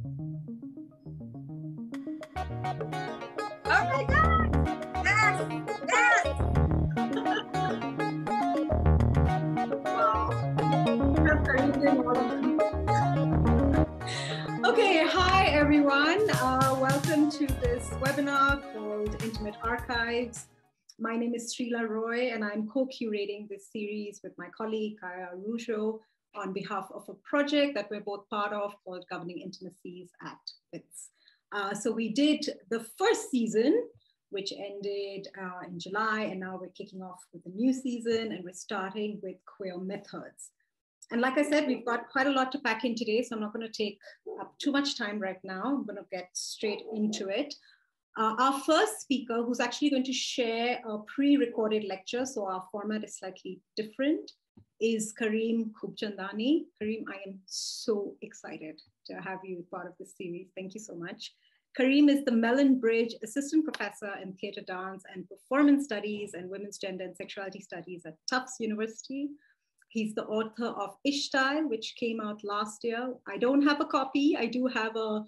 Oh my God! Yes! Yes! Wow. I'm doing all of them. Okay, hi everyone. Welcome to this webinar called Intimate Archives. My name is Srila Roy and I'm co-curating this series with my colleague Kaya Rujo on behalf of a project that we're both part of called Governing Intimacies at WITS. So we did the first season, which ended in July, and now we're kicking off with a new season, and we're starting with queer methods. And like I said, we've got quite a lot to pack in today, so I'm not going to take up too much time right now. I'm going to get straight into it. Our first speaker, who's actually going to share a pre-recorded lecture, so our format is slightly different, is Kareem Khubchandani. Kareem, I am so excited to have you part of this series. Thank you so much. Kareem is the Mellon Bridge Assistant Professor in Theatre, Dance, and Performance Studies and Women's Gender and Sexuality Studies at Tufts University. He's the author of Ishtal, which came out last year. I don't have a copy. I do have a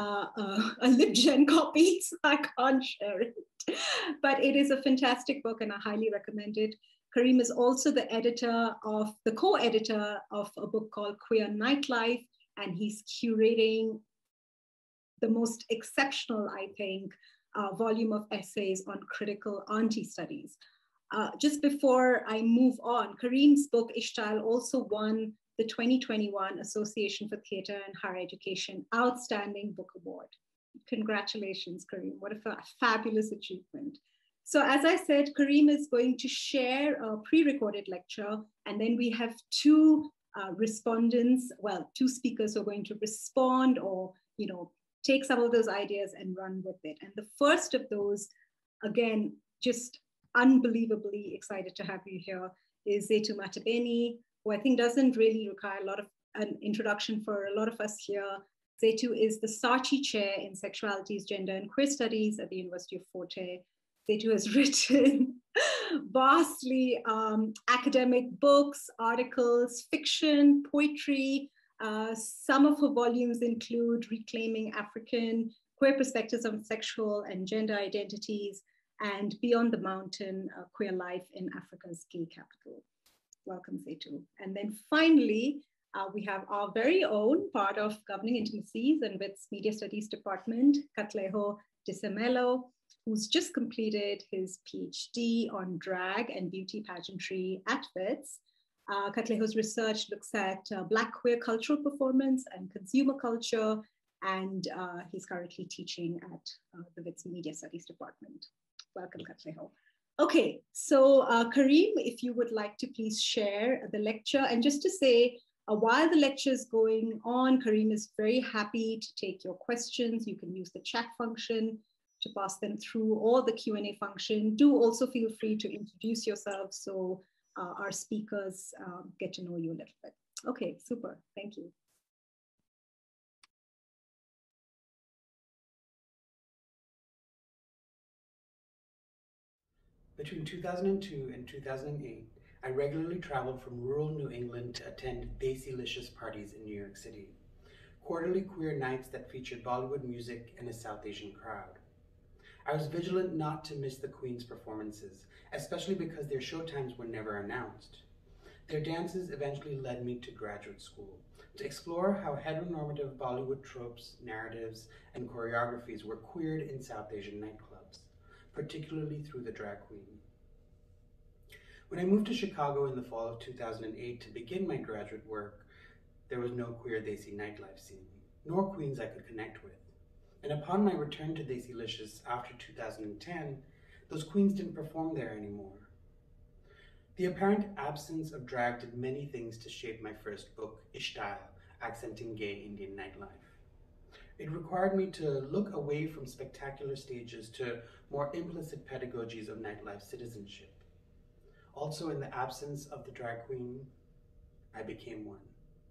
LibGen copy, so I can't share it. But it is a fantastic book and I highly recommend it. Kareem is also the co-editor of a book called Queer Nightlife, and he's curating the most exceptional, I think, volume of essays on critical auntie studies. Just before I move on, Kareem's book Ishtal also won the 2021 Association for Theatre and Higher Education Outstanding Book Award. Congratulations, Kareem. What a fabulous achievement. So as I said, Kareem is going to share a pre-recorded lecture, and then we have two respondents, well, two speakers who are going to respond or, take some of those ideas and run with it. And the first of those, again, just unbelievably excited to have you here, is Zetu Matabeni, who I think doesn't really require a lot of an introduction for a lot of us here. Zetu is the Saatchi Chair in Sexualities, Gender and Queer Studies at the University of Forte. Zetu has written vastly academic books, articles, fiction, poetry. Some of her volumes include Reclaiming African, Queer Perspectives on Sexual and Gender Identities, and Beyond the Mountain, Queer Life in Africa's Gay Capital. Welcome, Zetu. And then finally, we have our very own part of Governing Intimacies and WITS Media Studies Department, Katleho Disemelo, who's just completed his PhD on drag and beauty pageantry at WITS. Katleho's research looks at Black queer cultural performance and consumer culture, and he's currently teaching at the WITS Media Studies Department. Welcome, Katleho. Okay, so Kareem, if you would like to please share the lecture. And just to say, while the lecture is going on, Kareem is very happy to take your questions. You can use the chat function to pass them through, or the Q&A function. Do also feel free to introduce yourself so our speakers get to know you a little bit. Okay, super, thank you. Between 2002 and 2008, I regularly traveled from rural New England to attend Desi-licious parties in New York City, quarterly queer nights that featured Bollywood music and a South Asian crowd. I was vigilant not to miss the Queen's performances, especially because their showtimes were never announced. Their dances eventually led me to graduate school, to explore how heteronormative Bollywood tropes, narratives, and choreographies were queered in South Asian nightclubs, particularly through the drag queen. When I moved to Chicago in the fall of 2008 to begin my graduate work, there was no queer Desi nightlife scene, nor queens I could connect with. And upon my return to Desi-licious after 2010, those queens didn't perform there anymore. The apparent absence of drag did many things to shape my first book, Ishtal, accenting gay Indian nightlife. It required me to look away from spectacular stages to more implicit pedagogies of nightlife citizenship. Also, in the absence of the drag queen, I became one.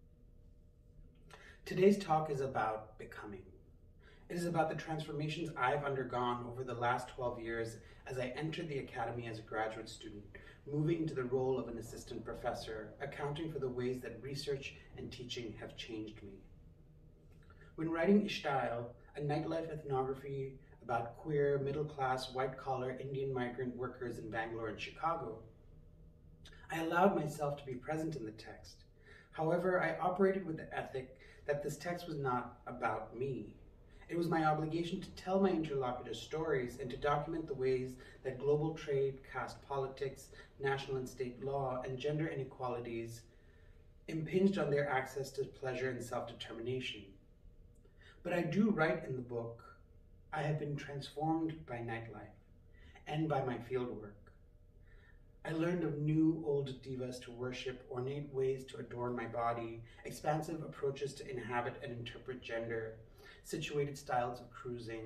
Today's talk is about becoming. It is about the transformations I've undergone over the last 12 years as I entered the academy as a graduate student, moving to the role of an assistant professor, accounting for the ways that research and teaching have changed me. When writing Ishtail, a nightlife ethnography about queer, middle-class, white-collar Indian migrant workers in Bangalore and Chicago, I allowed myself to be present in the text. However, I operated with the ethic that this text was not about me. It was my obligation to tell my interlocutors' stories and to document the ways that global trade, caste politics, national and state law, and gender inequalities impinged on their access to pleasure and self-determination. But I do write in the book, I have been transformed by nightlife and by my fieldwork. I learned of new old divas to worship, ornate ways to adorn my body, expansive approaches to inhabit and interpret gender, situated styles of cruising.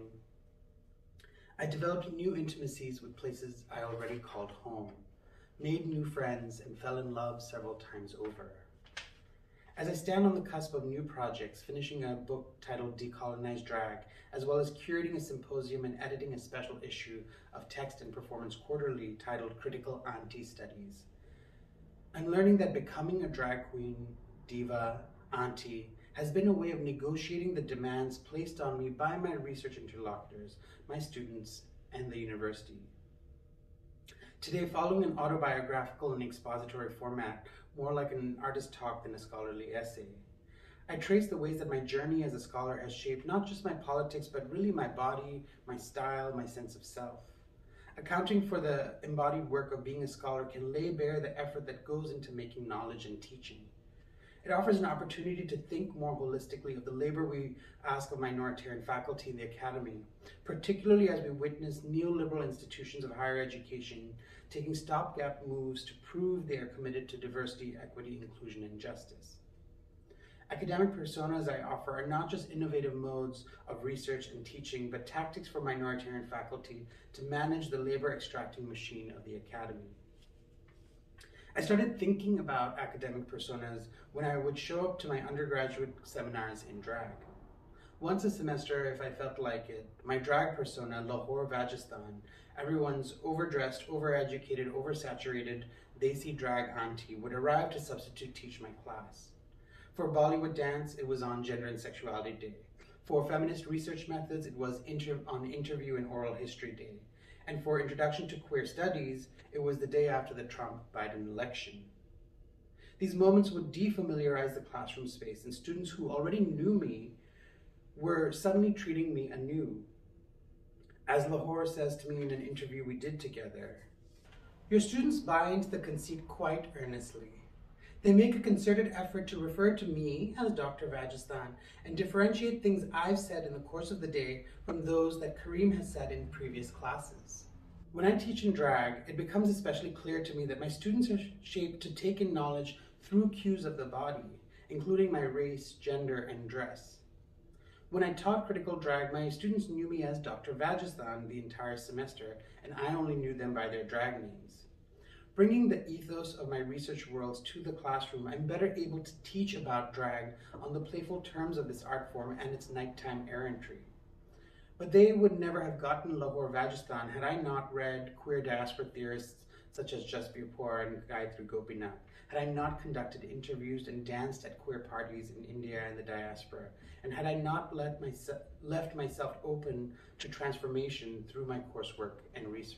I developed new intimacies with places I already called home, made new friends, and fell in love several times over. As I stand on the cusp of new projects, finishing a book titled Decolonize Drag, as well as curating a symposium and editing a special issue of Text and Performance Quarterly titled Critical Auntie Studies, I'm learning that becoming a drag queen, diva, auntie has been a way of negotiating the demands placed on me by my research interlocutors, my students, and the university. Today, following an autobiographical and expository format, more like an artist talk than a scholarly essay, I trace the ways that my journey as a scholar has shaped not just my politics, but really my body, my style, my sense of self. Accounting for the embodied work of being a scholar can lay bare the effort that goes into making knowledge and teaching. It offers an opportunity to think more holistically of the labor we ask of minoritarian faculty in the academy, particularly as we witness neoliberal institutions of higher education taking stopgap moves to prove they are committed to diversity, equity, inclusion, and justice. Academic personas I offer are not just innovative modes of research and teaching, but tactics for minoritarian faculty to manage the labor-extracting machine of the academy. I started thinking about academic personas when I would show up to my undergraduate seminars in drag. Once a semester, if I felt like it, my drag persona, Lahore Vajistan, everyone's overdressed, overeducated, oversaturated Desi drag auntie, would arrive to substitute teach my class. For Bollywood dance, it was on Gender and Sexuality Day. For feminist research methods, it was on Interview and Oral History Day. And for Introduction to Queer Studies, it was the day after the Trump-Biden election. These moments would defamiliarize the classroom space, and students who already knew me were suddenly treating me anew. As Lahore says to me in an interview we did together, "Your students buy into the conceit quite earnestly. They make a concerted effort to refer to me as Dr. Vajistan and differentiate things I've said in the course of the day from those that Kareem has said in previous classes." When I teach in drag, it becomes especially clear to me that my students are shaped to take in knowledge through cues of the body, including my race, gender, and dress. When I taught critical drag, my students knew me as Dr. Vajistan the entire semester, and I only knew them by their drag names. Bringing the ethos of my research worlds to the classroom, I'm better able to teach about drag on the playful terms of this art form and its nighttime errantry. But they would never have gotten Lahore Vajistan had I not read queer diaspora theorists such as Jasbir Kaur and Gayatri Gopinath, had I not conducted interviews and danced at queer parties in India and the diaspora, and had I not left myself open to transformation through my coursework and research.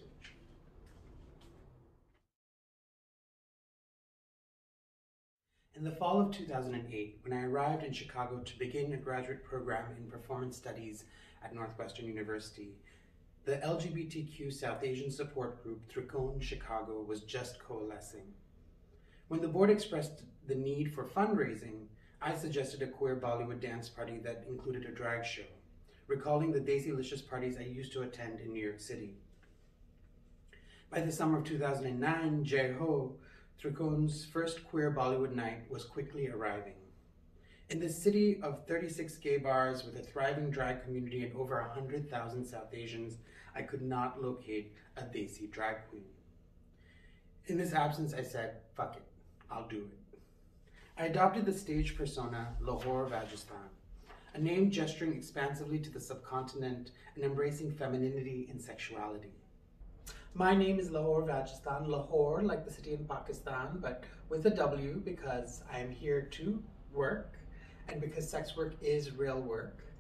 In the fall of 2008, when I arrived in Chicago to begin a graduate program in performance studies at Northwestern University, the LGBTQ South Asian support group Tricone Chicago was just coalescing. When the board expressed the need for fundraising, I suggested a queer Bollywood dance party that included a drag show, recalling the Desi-licious parties I used to attend in New York City. By the summer of 2009, Jai Ho, Tricone's first queer Bollywood night, was quickly arriving. In this city of 36 gay bars with a thriving drag community and over 100,000 South Asians, I could not locate a Desi drag queen. In this absence, I said, fuck it, I'll do it. I adopted the stage persona Lahore Vajistan, a name gesturing expansively to the subcontinent and embracing femininity and sexuality. My name is Lahore Vajistan, Lahore like the city in Pakistan, but with a W because I am here to work and because sex work is real work.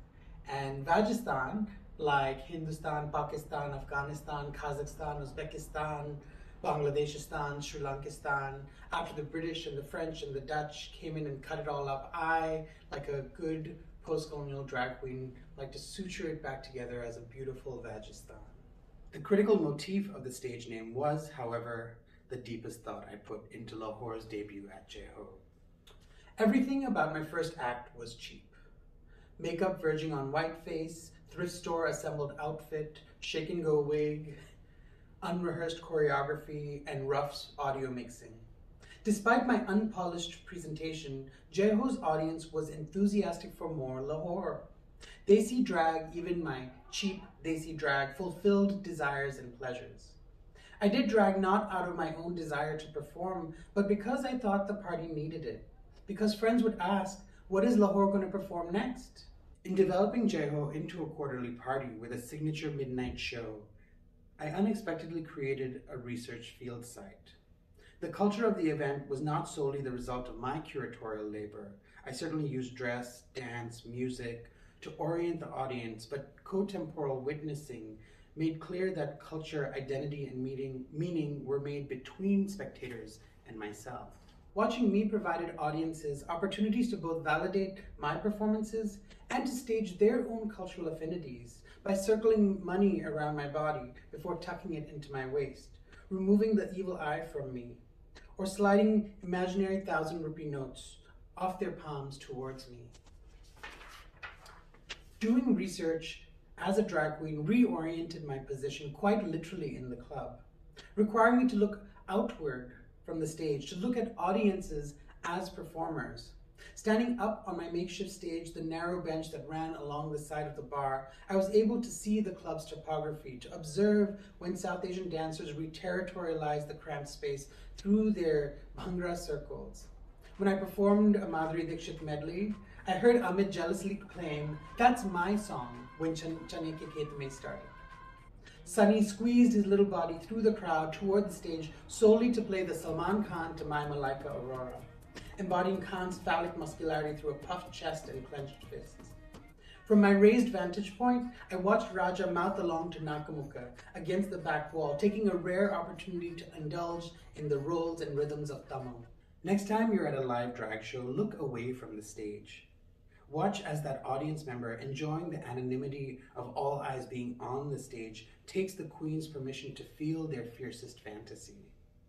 And Vajistan, like Hindustan, Pakistan, Afghanistan, Kazakhstan, Uzbekistan, Bangladeshistan, Sri Lankistan, after the British and the French and the Dutch came in and cut it all up, I, like a good post-colonial drag queen, like to suture it back together as a beautiful Vajistan. The critical motif of the stage name was, however, the deepest thought I put into Lahore's debut at Jeho. Everything about my first act was cheap. Makeup verging on white face, thrift store assembled outfit, shake and go wig, unrehearsed choreography, and rough audio mixing. Despite my unpolished presentation, Jeho's audience was enthusiastic for more Lahore. Desi drag, even my cheap Desi drag, fulfilled desires and pleasures. I did drag not out of my own desire to perform, but because I thought the party needed it. Because friends would ask, what is Lahore going to perform next? In developing Jeho into a quarterly party with a signature midnight show, I unexpectedly created a research field site. The culture of the event was not solely the result of my curatorial labor. I certainly used dress, dance, music to orient the audience, but co-temporal witnessing made clear that culture, identity, and meaning were made between spectators and myself. Watching me provided audiences opportunities to both validate my performances and to stage their own cultural affinities by circling money around my body before tucking it into my waist, removing the evil eye from me, or sliding imaginary 1,000-rupee notes off their palms towards me. Doing research as a drag queen reoriented my position quite literally in the club, requiring me to look outward from the stage, to look at audiences as performers. Standing up on my makeshift stage, the narrow bench that ran along the side of the bar, I was able to see the club's topography, to observe when South Asian dancers re-territorialized the cramped space through their Bhangra circles. When I performed a Madhuri Dixit medley, I heard Amit jealously proclaim, "That's my song," when Chane Ke Khet Mein started. Sunny squeezed his little body through the crowd toward the stage solely to play the Salman Khan to my Malaika Aurora, embodying Khan's phallic muscularity through a puffed chest and clenched fists. From my raised vantage point, I watched Raja mouth along to Nakamukha against the back wall, taking a rare opportunity to indulge in the rolls and rhythms of Tamil. Next time you're at a live drag show, look away from the stage. Watch as that audience member, enjoying the anonymity of all eyes being on the stage, takes the queen's permission to feel their fiercest fantasy.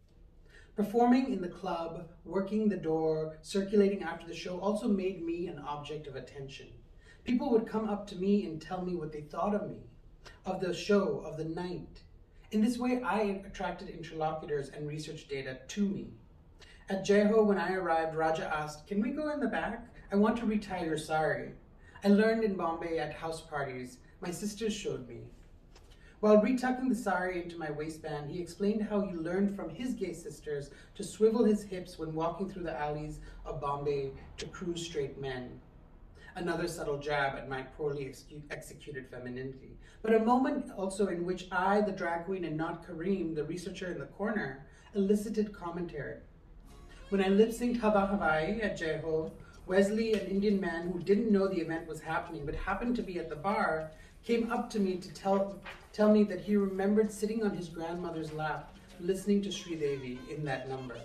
Performing in the club, working the door, circulating after the show also made me an object of attention. People would come up to me and tell me what they thought of me, of the show, of the night. In this way, I attracted interlocutors and research data to me. At Jeho, when I arrived, Raja asked, "Can we go in the back? I want to retie your sari." I learned in Bombay at house parties. My sisters showed me. While retucking the sari into my waistband, he explained how he learned from his gay sisters to swivel his hips when walking through the alleys of Bombay to cruise straight men. Another subtle jab at my poorly executed femininity. But a moment also in which I, the drag queen, and not Kareem, the researcher in the corner, elicited commentary. When I lip-synced Hava Hawaii at Jeho, Wesley, an Indian man who didn't know the event was happening but happened to be at the bar, came up to me to tell me that he remembered sitting on his grandmother's lap, listening to Sri Devi in that number.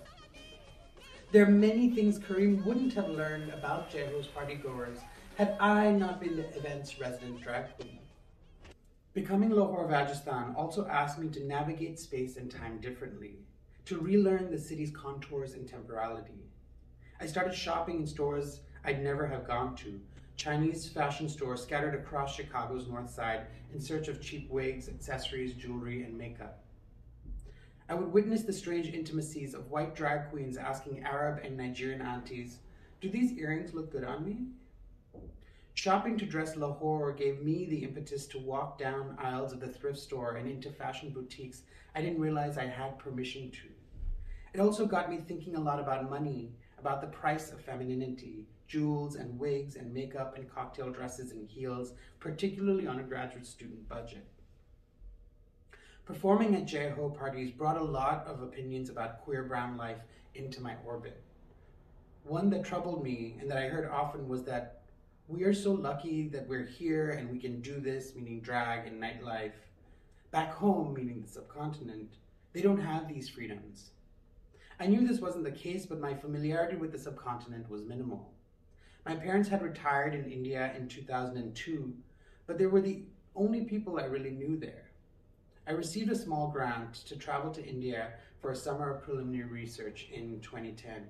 There are many things Kareem wouldn't have learned about Jeho's partygoers had I not been the event's resident drag queen. Becoming Lahore Vajistan also asked me to navigate space and time differently, to relearn the city's contours and temporality. I started shopping in stores I'd never have gone to, Chinese fashion stores scattered across Chicago's north side in search of cheap wigs, accessories, jewelry, and makeup. I would witness the strange intimacies of white drag queens asking Arab and Nigerian aunties, "Do these earrings look good on me?" Shopping to dress Lahore gave me the impetus to walk down aisles of the thrift store and into fashion boutiques I didn't realize I had permission to. It also got me thinking a lot about money, about the price of femininity, jewels and wigs and makeup and cocktail dresses and heels, particularly on a graduate student budget. Performing at Jeho parties brought a lot of opinions about queer brown life into my orbit. One that troubled me and that I heard often was that We are so lucky that we're here and we can do this, meaning drag and nightlife. Back home, meaning the subcontinent, they don't have these freedoms. I knew this wasn't the case, but my familiarity with the subcontinent was minimal. My parents had retired in India in 2002, but they were the only people I really knew there. I received a small grant to travel to India for a summer of preliminary research in 2010.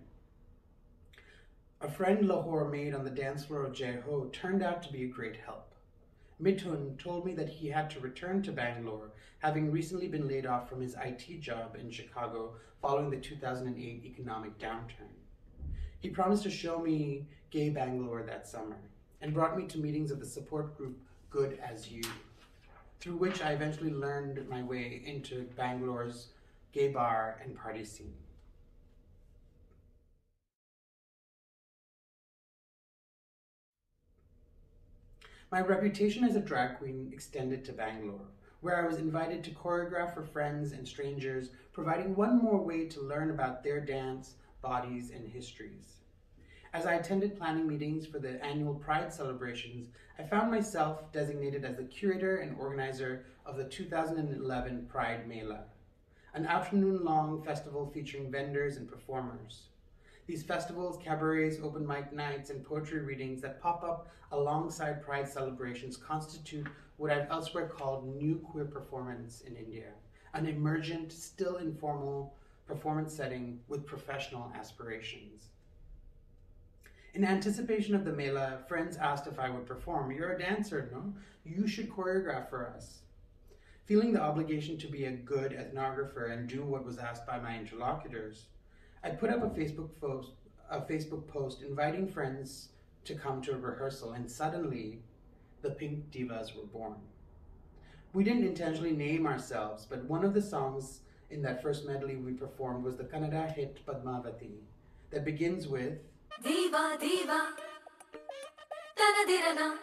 A friend Lahore made on the dance floor of Jai Ho turned out to be a great help. Mithun told me that he had to return to Bangalore, having recently been laid off from his IT job in Chicago following the 2008 economic downturn. He promised to show me gay Bangalore that summer and brought me to meetings of the support group Good As You, through which I eventually learned my way into Bangalore's gay bar and party scene. My reputation as a drag queen extended to Bangalore, where I was invited to choreograph for friends and strangers, providing one more way to learn about their dance, bodies, and histories. As I attended planning meetings for the annual Pride celebrations, I found myself designated as the curator and organizer of the 2011 Pride Mela, an afternoon-long festival featuring vendors and performers. These festivals, cabarets, open mic nights, and poetry readings that pop up alongside Pride celebrations constitute what I've elsewhere called new queer performance in India, an emergent, still informal performance setting with professional aspirations. In anticipation of the Mela, friends asked if I would perform. You're a dancer, no? You should choreograph for us. Feeling the obligation to be a good ethnographer and do what was asked by my interlocutors, I put up a Facebook post inviting friends to come to a rehearsal, and suddenly the Pink Divas were born. We didn't intentionally name ourselves, but one of the songs in that first medley we performed was the Kannada hit Padmavati that begins with Diva Diva Tanadirana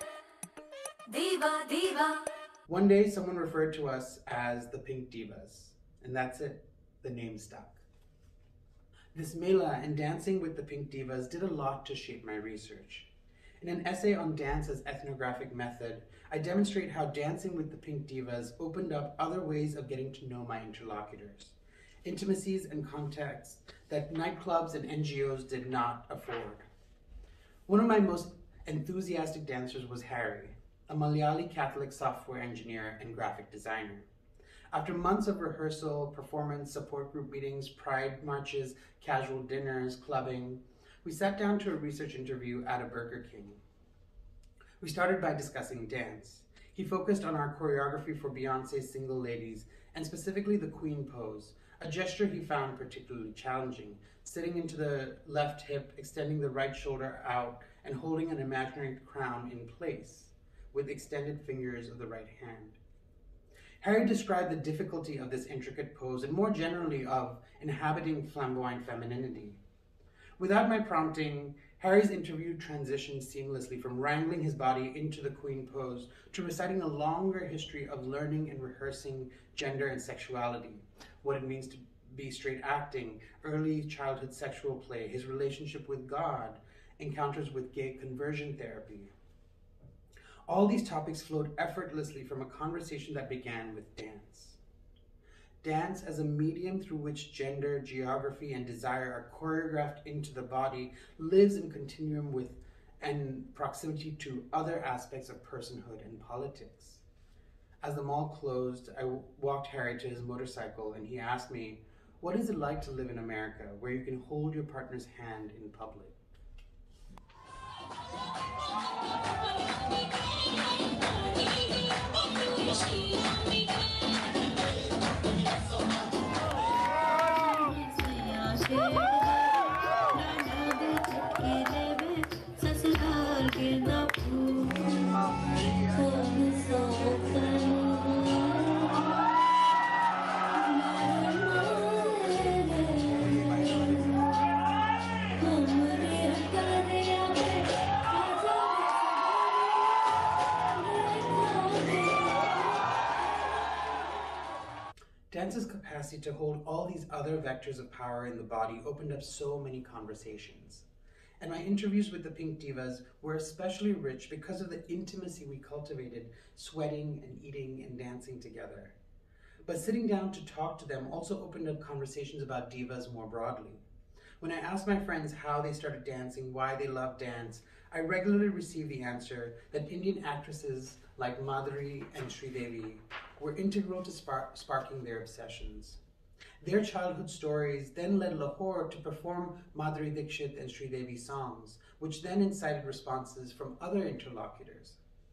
Diva Diva. One day someone referred to us as the Pink Divas, and that's it, the name stuck. This Mela and dancing with the Pink Divas did a lot to shape my research. In an essay on dance as ethnographic method, I demonstrate how dancing with the Pink Divas opened up other ways of getting to know my interlocutors, intimacies and contexts that nightclubs and NGOs did not afford. One of my most enthusiastic dancers was Harry, a Malayali Catholic software engineer and graphic designer. After months of rehearsal, performance, support group meetings, pride marches, casual dinners, clubbing, we sat down to a research interview at a Burger King. We started by discussing dance. He focused on our choreography for Beyonce's Single Ladies, and specifically the Queen pose, a gesture he found particularly challenging, sitting into the left hip, extending the right shoulder out, and holding an imaginary crown in place with extended fingers of the right hand. Harry described the difficulty of this intricate pose and more generally of inhabiting flamboyant femininity. Without my prompting, Harry's interview transitioned seamlessly from wrangling his body into the Queen pose to reciting a longer history of learning and rehearsing gender and sexuality, what it means to be straight acting, early childhood sexual play, his relationship with God, encounters with gay conversion therapy. All these topics flowed effortlessly from a conversation that began with dance. Dance as a medium through which gender, geography, and desire are choreographed into the body lives in continuum with and proximity to other aspects of personhood and politics. As the mall closed, I walked Harry to his motorcycle and he asked me, "What is it like to live in America where you can hold your partner's hand in public?" Dance's capacity to hold all these other vectors of power in the body opened up so many conversations. And my interviews with the Pink Divas were especially rich because of the intimacy we cultivated, sweating and eating and dancing together. But sitting down to talk to them also opened up conversations about divas more broadly. When I asked my friends how they started dancing, why they love dance, I regularly received the answer that Indian actresses like Madhuri and Sridevi were integral to sparking their obsessions. Their childhood stories then led Lahore to perform Madhuri Dixit and Sridevi songs, which then incited responses from other interlocutors.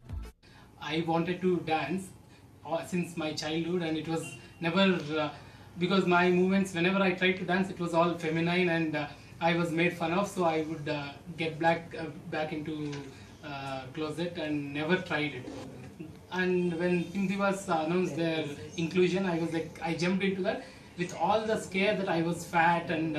I wanted to dance since my childhood, and it was never because my movements, whenever I tried to dance, it was all feminine, and I was made fun of. So I would get back into closet and never tried it. And when Pink Divas announced their inclusion, I was like, I jumped into that with all the scare that I was fat and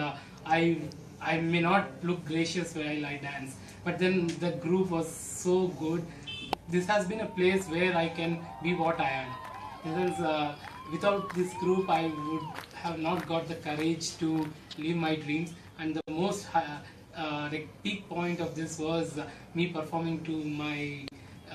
I may not look gracious while I dance. But then the group was so good. This has been a place where I can be what I am. Because without this group, I would have not got the courage to live my dreams. And the most like peak point of this was me performing to my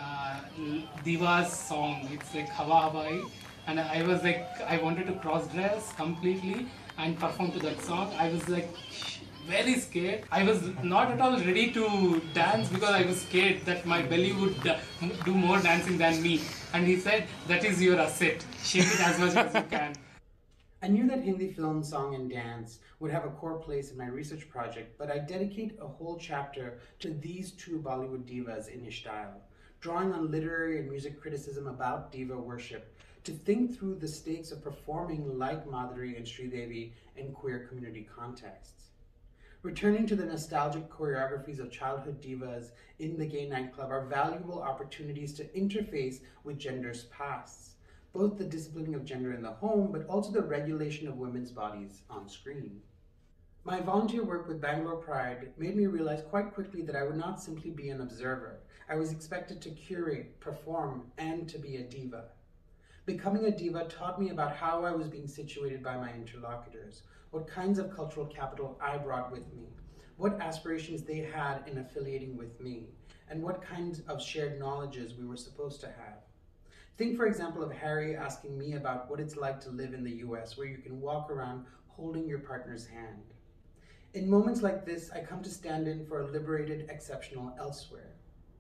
Diva's song. It's like Hawa Hawaii, and I was like, I wanted to cross dress completely and perform to that song. I was like very scared. I was not at all ready to dance because I was scared that my belly would do more dancing than me. And he said, that is your asset. Shake it as much as you can. I knew that Hindi film, song, and dance would have a core place in my research project, but I dedicate a whole chapter to these two Bollywood divas in Ishtail, drawing on literary and music criticism about diva worship to think through the stakes of performing like Madhuri and Sridevi in queer community contexts. Returning to the nostalgic choreographies of childhood divas in the gay nightclub are valuable opportunities to interface with gender's pasts, both the disciplining of gender in the home, but also the regulation of women's bodies on screen. My volunteer work with Bangalore Pride made me realize quite quickly that I would not simply be an observer. I was expected to curate, perform, and to be a diva. Becoming a diva taught me about how I was being situated by my interlocutors, what kinds of cultural capital I brought with me, what aspirations they had in affiliating with me, and what kinds of shared knowledges we were supposed to have. Think, for example, of Harry asking me about what it's like to live in the US, where you can walk around holding your partner's hand. In moments like this, I come to stand in for a liberated exceptional elsewhere.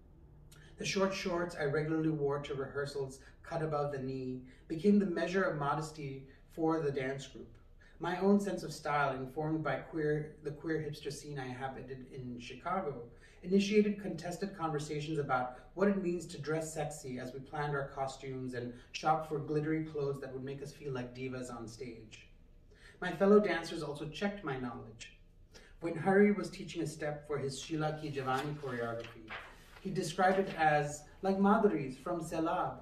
The short shorts I regularly wore to rehearsals, cut above the knee, became the measure of modesty for the dance group. My own sense of style, informed by the queer hipster scene I inhabited in Chicago, initiated contested conversations about what it means to dress sexy as we planned our costumes and shopped for glittery clothes that would make us feel like divas on stage. My fellow dancers also checked my knowledge. When Hari was teaching a step for his Sheila Ki Javani choreography, he described it as like Madhuri's from Selab.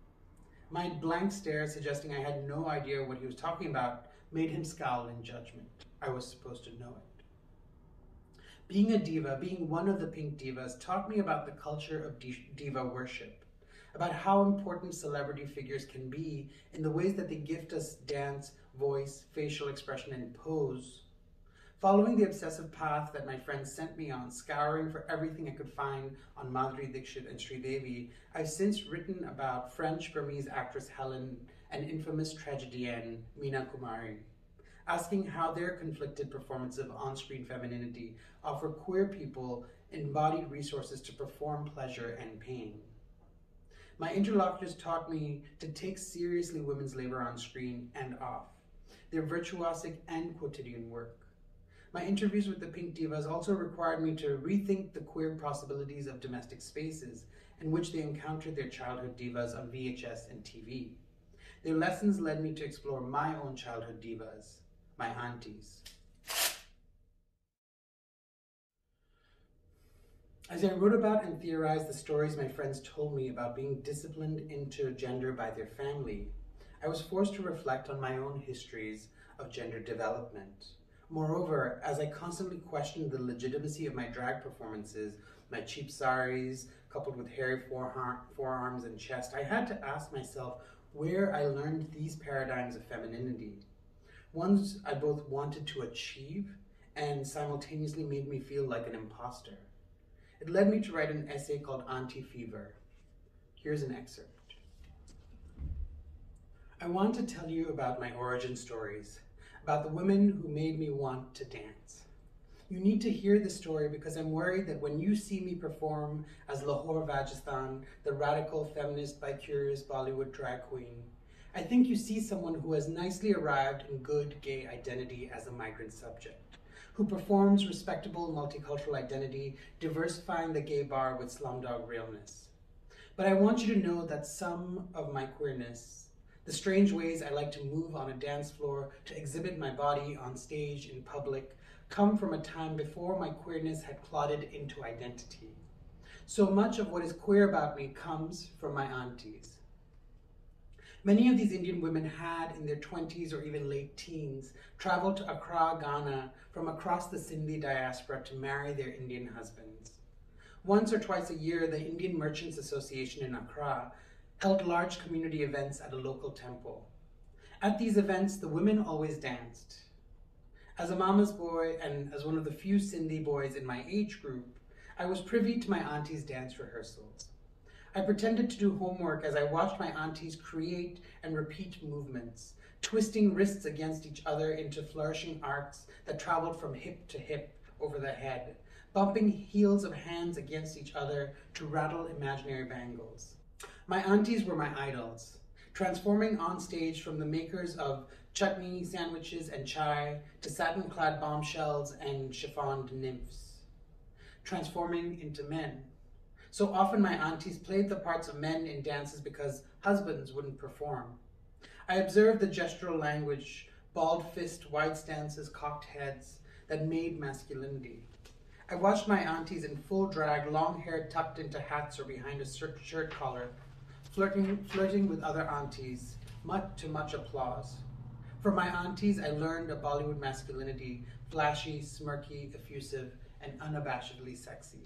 My blank stare, suggesting I had no idea what he was talking about, made him scowl in judgment. I was supposed to know it. Being a diva, being one of the Pink Divas, taught me about the culture of diva worship, about how important celebrity figures can be in the ways that they gift us dance, voice, facial expression, and pose. Following the obsessive path that my friends sent me on, scouring for everything I could find on Madhuri Dixit and Sridevi, I've since written about French-Burmese actress Helen and infamous tragedienne Meena Kumari, asking how their conflicted performance of on-screen femininity offer queer people embodied resources to perform pleasure and pain. My interlocutors taught me to take seriously women's labor on screen and off, their virtuosic and quotidian work. My interviews with the Pink Divas also required me to rethink the queer possibilities of domestic spaces in which they encountered their childhood divas on VHS and TV. Their lessons led me to explore my own childhood divas, my aunties. As I wrote about and theorized the stories my friends told me about being disciplined into gender by their family, I was forced to reflect on my own histories of gender development. Moreover, as I constantly questioned the legitimacy of my drag performances, my cheap saris, coupled with hairy forearms and chest, I had to ask myself where I learned these paradigms of femininity, ones I both wanted to achieve and simultaneously made me feel like an imposter. It led me to write an essay called Anti-Fever. Here's an excerpt. I want to tell you about my origin stories, about the women who made me want to dance. You need to hear the story because I'm worried that when you see me perform as Lahore Vajistan, the radical feminist bicurious Bollywood drag queen, I think you see someone who has nicely arrived in good gay identity as a migrant subject, who performs respectable multicultural identity, diversifying the gay bar with slumdog realness. But I want you to know that some of my queerness, the strange ways I like to move on a dance floor, to exhibit my body on stage in public, come from a time before my queerness had clotted into identity. So much of what is queer about me comes from my aunties. Many of these Indian women had, in their 20s or even late teens, traveled to Accra, Ghana, from across the Sindhi diaspora to marry their Indian husbands. Once or twice a year, the Indian Merchants Association in Accra held large community events at a local temple. At these events, the women always danced. As a mama's boy and as one of the few Sindhi boys in my age group, I was privy to my auntie's dance rehearsals. I pretended to do homework as I watched my aunties create and repeat movements, twisting wrists against each other into flourishing arcs that traveled from hip to hip over the head, bumping heels of hands against each other to rattle imaginary bangles. My aunties were my idols, transforming on stage from the makers of chutney sandwiches and chai to satin-clad bombshells and chiffoned nymphs, transforming into men. So often my aunties played the parts of men in dances because husbands wouldn't perform. I observed the gestural language, bald fist, wide stances, cocked heads that made masculinity. I watched my aunties in full drag, long hair tucked into hats or behind a shirt collar, flirting with other aunties, to much applause. From my aunties, I learned a Bollywood masculinity, flashy, smirky, effusive, and unabashedly sexy.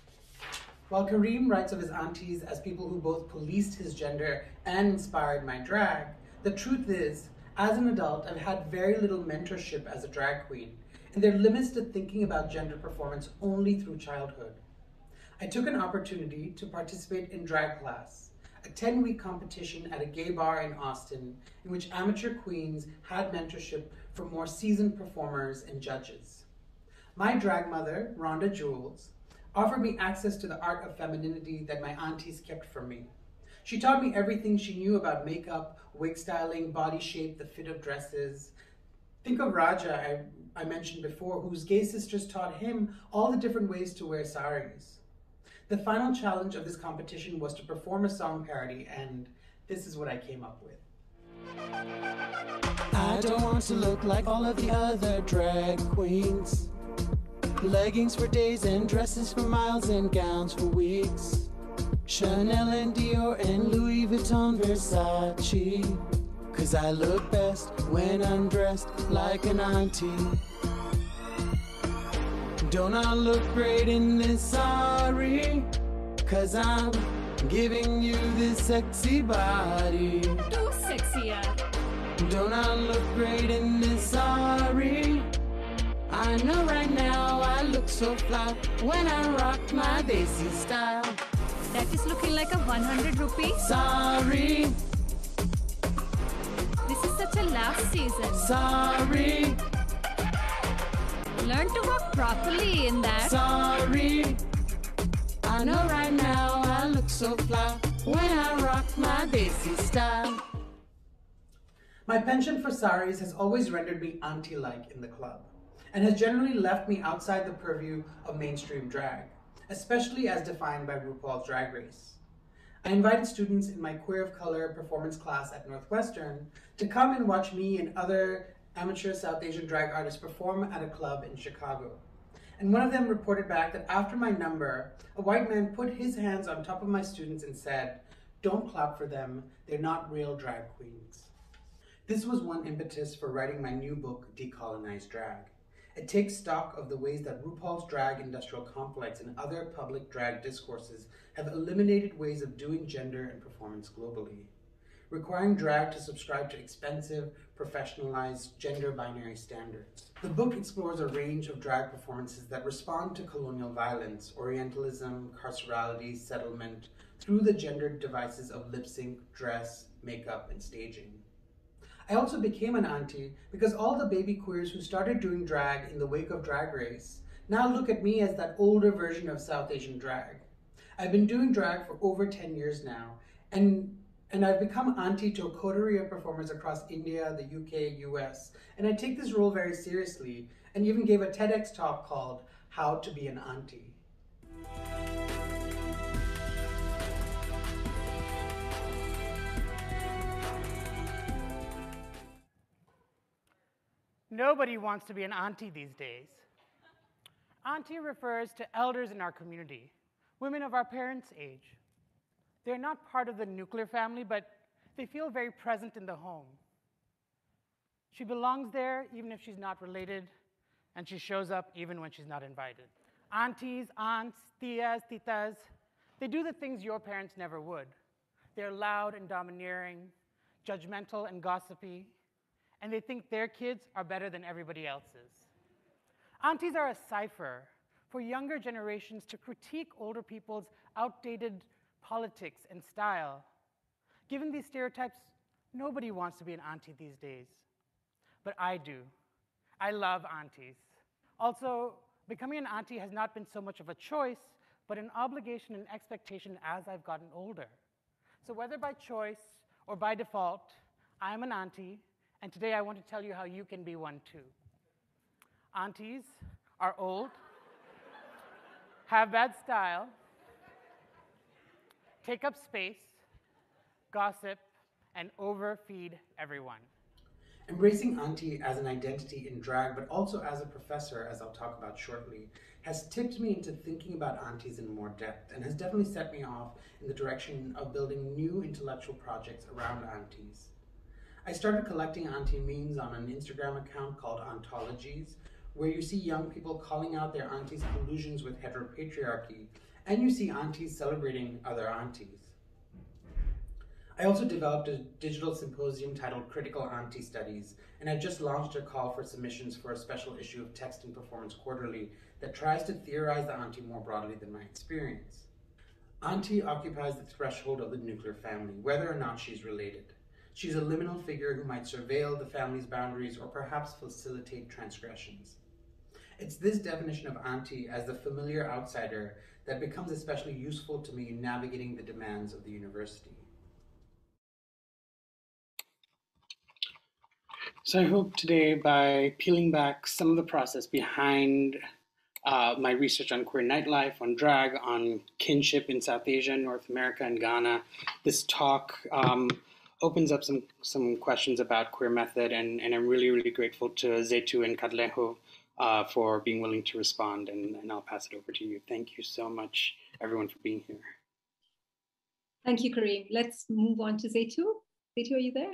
While Kareem writes of his aunties as people who both policed his gender and inspired my drag, the truth is, as an adult, I've had very little mentorship as a drag queen, and there are limits to thinking about gender performance only through childhood. I took an opportunity to participate in drag class, a 10-week competition at a gay bar in Austin in which amateur queens had mentorship from more seasoned performers and judges. My drag mother, Rhonda Jules, offered me access to the art of femininity that my aunties kept from me. She taught me everything she knew about makeup, wig styling, body shape, the fit of dresses. Think of Raja, I mentioned before, whose gay sisters taught him all the different ways to wear saris. The final challenge of this competition was to perform a song parody, and this is what I came up with. I don't want to look like all of the other drag queens. Leggings for days and dresses for miles and gowns for weeks. Chanel and Dior and Louis Vuitton Versace. 'Cause I look best when I'm dressed like an auntie. Don't I look great in this sari? 'Cause I'm giving you this sexy body. Too sexy, yaar. Don't I look great in this sari? I know right now I look so fly when I rock my desi style. That is looking like a 100 rupee. Sorry, This is such a last season. sorry, Learn to walk properly in that. sorry. I know right now I look so fly when I rock my desi style. My penchant for saris has always rendered me auntie-like in the club, and has generally left me outside the purview of mainstream drag, especially as defined by RuPaul's Drag Race. I invited students in my Queer of Color performance class at Northwestern to come and watch me and other amateur South Asian drag artists perform at a club in Chicago. And one of them reported back that after my number, a white man put his hands on top of my students and said, "Don't clap for them, they're not real drag queens." This was one impetus for writing my new book, Decolonize Drag. It takes stock of the ways that RuPaul's drag industrial complex and other public drag discourses have eliminated ways of doing gender and performance globally. requiring drag to subscribe to expensive, professionalized, gender binary standards. The book explores a range of drag performances that respond to colonial violence, Orientalism, carcerality, settlement, through the gendered devices of lip sync, dress, makeup, and staging. I also became an auntie because all the baby queers who started doing drag in the wake of Drag Race now look at me as that older version of South Asian drag. I've been doing drag for over 10 years now, and I've become auntie to a coterie of performers across India, the UK, US, and I take this role very seriously, and even gave a TEDx talk called How to Be an Auntie. Nobody wants to be an auntie these days. Auntie refers to elders in our community, women of our parents' age. They're not part of the nuclear family, but they feel very present in the home. She belongs there even if she's not related, and she shows up even when she's not invited. Aunties, aunts, tias, titas, they do the things your parents never would. They're loud and domineering, judgmental and gossipy, and they think their kids are better than everybody else's. Aunties are a cipher for younger generations to critique older people's outdated politics and style. Given these stereotypes, nobody wants to be an auntie these days. But I do. I love aunties. Also, becoming an auntie has not been so much of a choice, but an obligation and expectation as I've gotten older. So whether by choice or by default, I'm an auntie, and today I want to tell you how you can be one too. Aunties are old, have bad style, take up space, gossip, and overfeed everyone. Embracing auntie as an identity in drag, but also as a professor, as I'll talk about shortly, has tipped me into thinking about aunties in more depth and has definitely set me off in the direction of building new intellectual projects around aunties. I started collecting auntie memes on an Instagram account called Ontologies, where you see young people calling out their aunties' collusions with heteropatriarchy, and you see aunties celebrating other aunties. I also developed a digital symposium titled Critical Auntie Studies, and I've just launched a call for submissions for a special issue of Text and Performance Quarterly that tries to theorize the auntie more broadly than my experience. Auntie occupies the threshold of the nuclear family, whether or not she's related. She's a liminal figure who might surveil the family's boundaries or perhaps facilitate transgressions. It's this definition of auntie as the familiar outsider that becomes especially useful to me in navigating the demands of the university. So I hope today, by peeling back some of the process behind my research on queer nightlife, on drag, on kinship in South Asia, North America, and Ghana, this talk opens up some questions about queer method, and I'm really, really grateful to Zetu and Kadleho for being willing to respond, and I'll pass it over to you. Thank you so much, everyone, for being here. Thank you, Kareem. Let's move on to Zetu. Zetu, are you there?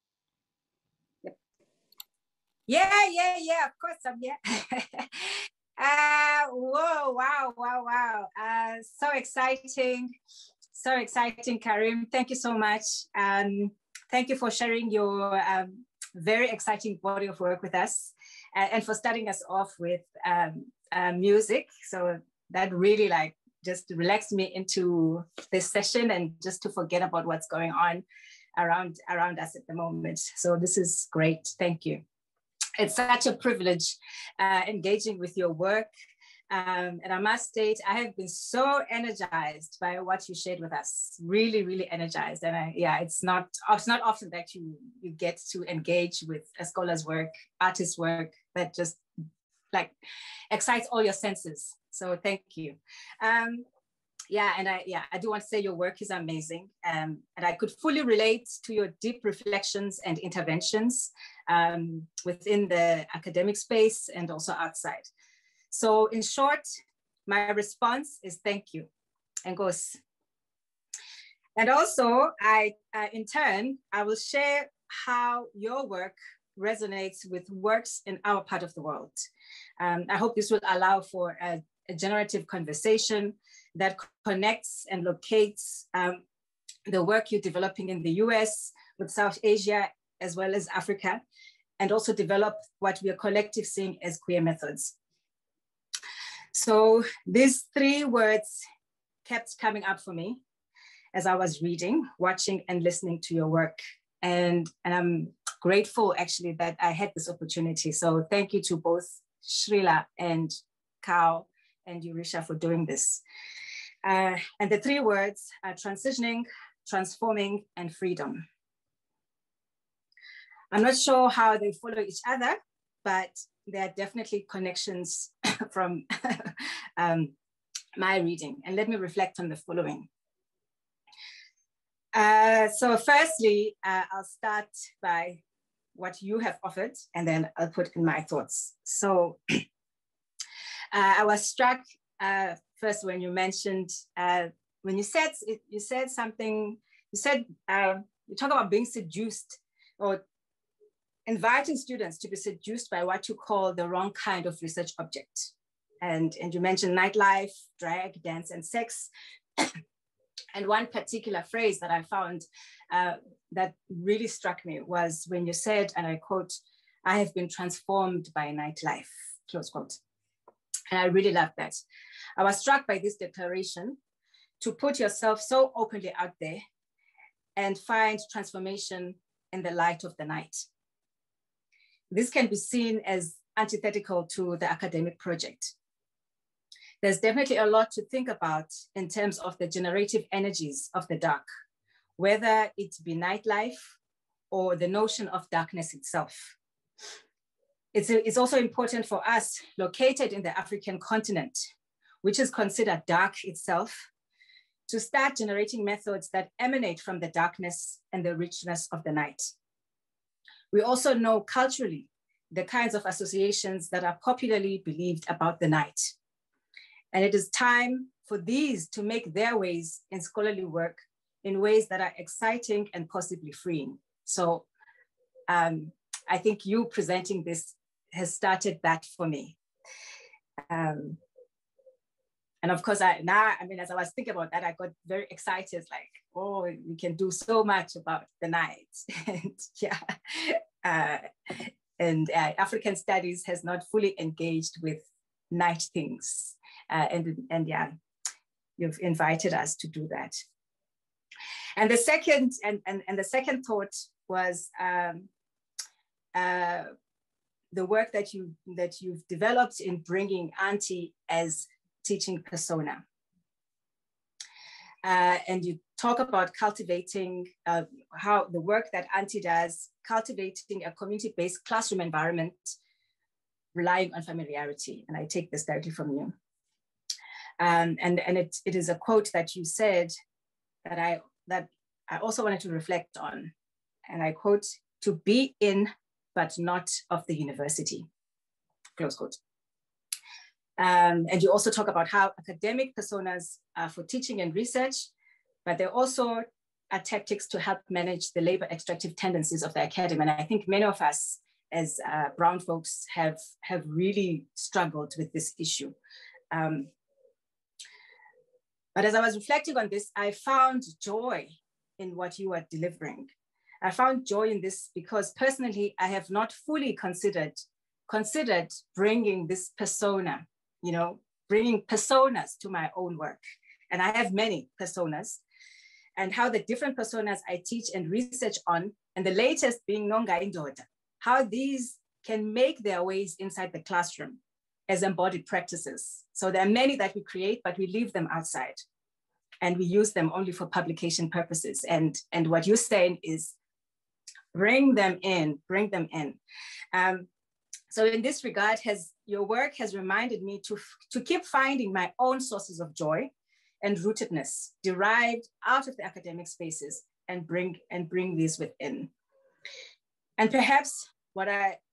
Yeah, of course I'm here. Whoa, wow. So exciting, Kareem. Thank you so much. Thank you for sharing your very exciting body of work with us and for starting us off with music. So that really just relaxed me into this session and just to forget about what's going on around us at the moment. So this is great. Thank you. It's such a privilege engaging with your work. And I must state, I have been so energized by what you shared with us, really, really energized. And it's not often that you get to engage with a scholar's work, artist's work that just excites all your senses. So thank you. I do want to say your work is amazing. And I could fully relate to your deep reflections and interventions within the academic space and also outside. So in short, my response is thank you, Engos. And also, in turn, I will share how your work resonates with works in our part of the world. I hope this will allow for a generative conversation that connects and locates the work you're developing in the US, with South Asia, as well as Africa, and also develop what we are collectively seeing as queer methods. So these three words kept coming up for me as I was reading, watching, and listening to your work. And I'm grateful actually that I had this opportunity. So thank you to both Srila and Kao and Yurisha for doing this. And the three words are transitioning, transforming, and freedom. I'm not sure how they follow each other, but there are definitely connections from my reading. And let me reflect on the following. So firstly, I'll start by what you have offered, and then I'll put in my thoughts. So I was struck first when you mentioned, when you said something, you talk about being seduced or inviting students to be seduced by what you call the wrong kind of research object. And you mentioned nightlife, drag, dance, and sex. And one particular phrase that I found that really struck me was when you said, and I quote, "I have been transformed by nightlife," close quote. And I really love that. I was struck by this declaration to put yourself so openly out there and find transformation in the light of the night. This can be seen as antithetical to the academic project. There's definitely a lot to think about in terms of the generative energies of the dark, whether it be nightlife or the notion of darkness itself. It's also important for us located in the African continent, which is considered dark itself, to start generating methods that emanate from the darkness and the richness of the night. We also know culturally the kinds of associations that are popularly believed about the night. And it is time for these to make their ways in scholarly work in ways that are exciting and possibly freeing. So I think you presenting this has started that for me. And of course, as I was thinking about that, I got very excited, like, oh, we can do so much about the night. And African studies has not fully engaged with night things. And yeah, you've invited us to do that. And the second thought was the work that you've developed in bringing Auntie as teaching persona. And you talk about cultivating how the work that Auntie does, cultivating a community-based classroom environment, relying on familiarity. And I take this directly from you. And it is a quote that you said that I also wanted to reflect on. And I quote, "To be in, but not of the university," close quote. And you also talk about how academic personas are for teaching and research, but there also are tactics to help manage the labor extractive tendencies of the academy. And I think many of us as brown folks have really struggled with this issue. But as I was reflecting on this, I found joy in what you are delivering. I found joy in this because personally, I have not fully considered bringing this persona, bringing personas to my own work. And I have many personas, and how the different personas I teach and research on, and the latest being Nonga Indoda, how these can make their ways inside the classroom as embodied practices. So there are many that we create, but we leave them outside and we use them only for publication purposes. And what you're saying is bring them in. So in this regard, your work has reminded me to keep finding my own sources of joy and rootedness derived out of the academic spaces and bring these within. And perhaps what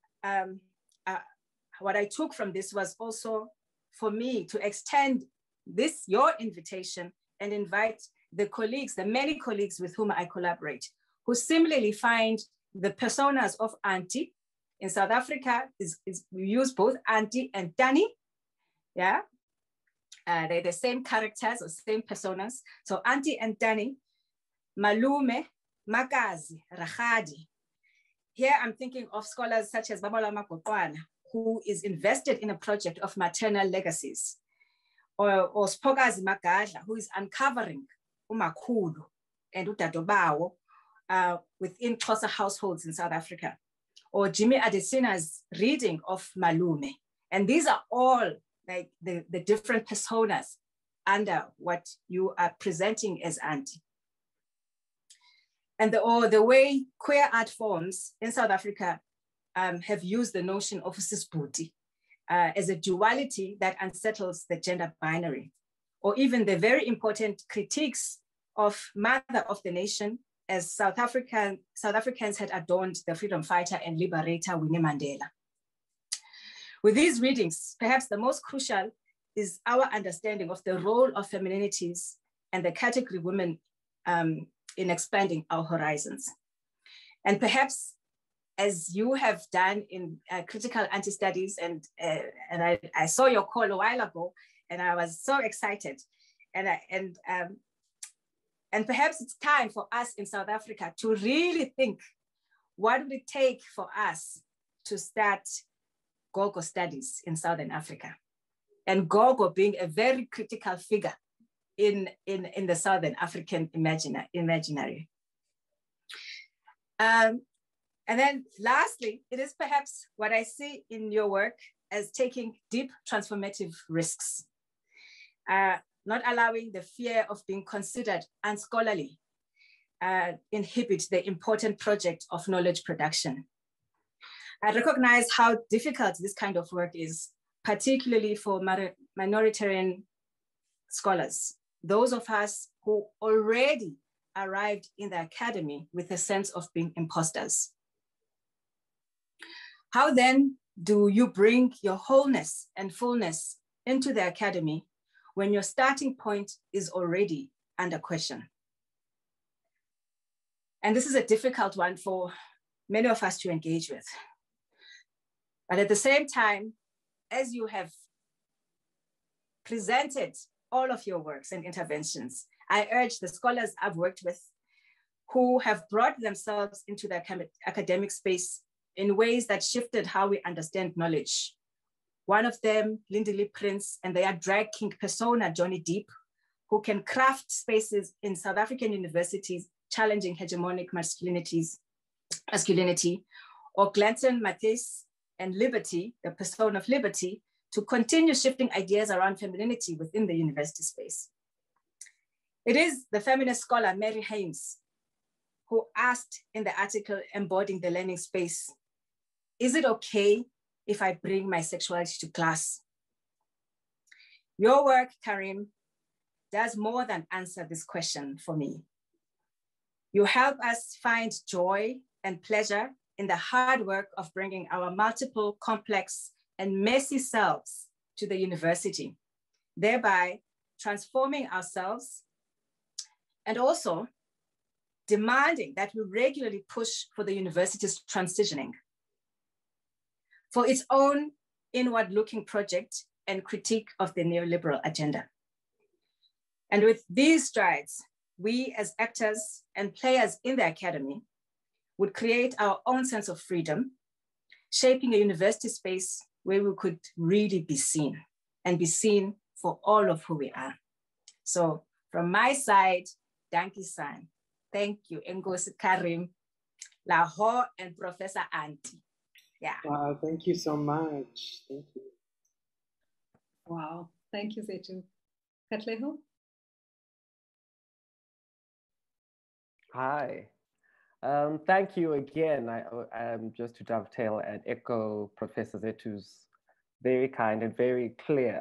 I took from this was also for me to extend your invitation and invite the many colleagues with whom I collaborate, who similarly find the personas of Auntie. In South Africa, we use both Auntie and Danny. Yeah, they're the same characters or same personas. So Auntie and Danny, malume, makazi, ragadi. Here I'm thinking of scholars such as Babala Makotwana, who is invested in a project of maternal legacies, or Spokazi Magadla, who is uncovering umakhulu and utadobawo within Xhosa households in South Africa, or Jimmy Adesina's reading of Malume. And these are all like the different personas under what you are presenting as auntie. And the way queer art forms in South Africa have used the notion of sisbuti as a duality that unsettles the gender binary, or even the very important critiques of mother of the nation, as South Africans had adorned the freedom fighter and liberator Winnie Mandela. With these readings, perhaps the most crucial is our understanding of the role of femininities and the category women in expanding our horizons. And perhaps, as you have done in critical anti-studies, and I saw your call a while ago, and I was so excited. And perhaps it's time for us in South Africa to really think, what would it take for us to start Gogo studies in Southern Africa? And Gogo being a very critical figure in the Southern African imaginary. And then lastly, it is perhaps what I see in your work as taking deep transformative risks, not allowing the fear of being considered unscholarly inhibit the important project of knowledge production. I recognize how difficult this kind of work is, particularly for minoritarian scholars, those of us who already arrived in the academy with a sense of being imposters. How then do you bring your wholeness and fullness into the academy when your starting point is already under question? And this is a difficult one for many of us to engage with. But at the same time, as you have presented all of your works and interventions, I urge the scholars I've worked with who have brought themselves into the academic space in ways that shifted how we understand knowledge. One of them, Lindley Prince, and their drag king persona, Johnny Deep, who can craft spaces in South African universities challenging hegemonic masculinity, or Glanton Matthys and Liberty, the persona of Liberty, to continue shifting ideas around femininity within the university space. It is the feminist scholar Mary Hames who asked in the article Embodying the Learning Space, is it okay if I bring my sexuality to class? Your work, Karim, does more than answer this question for me. You help us find joy and pleasure in the hard work of bringing our multiple, complex, and messy selves to the university, thereby transforming ourselves and also demanding that we regularly push for the university's transitioning, for its own inward-looking project and critique of the neoliberal agenda. And with these strides, we as actors and players in the academy would create our own sense of freedom, shaping a university space where we could really be seen and be seen for all of who we are. So from my side, Dankie San. Thank you, Ngosi Karim, Laho, and Professor Anti. Yeah. Wow, thank you so much. Thank you. Wow, thank you, Zetu. Katleho? Hi. Thank you again. Just to dovetail and echo Professor Zetu's very kind and very clear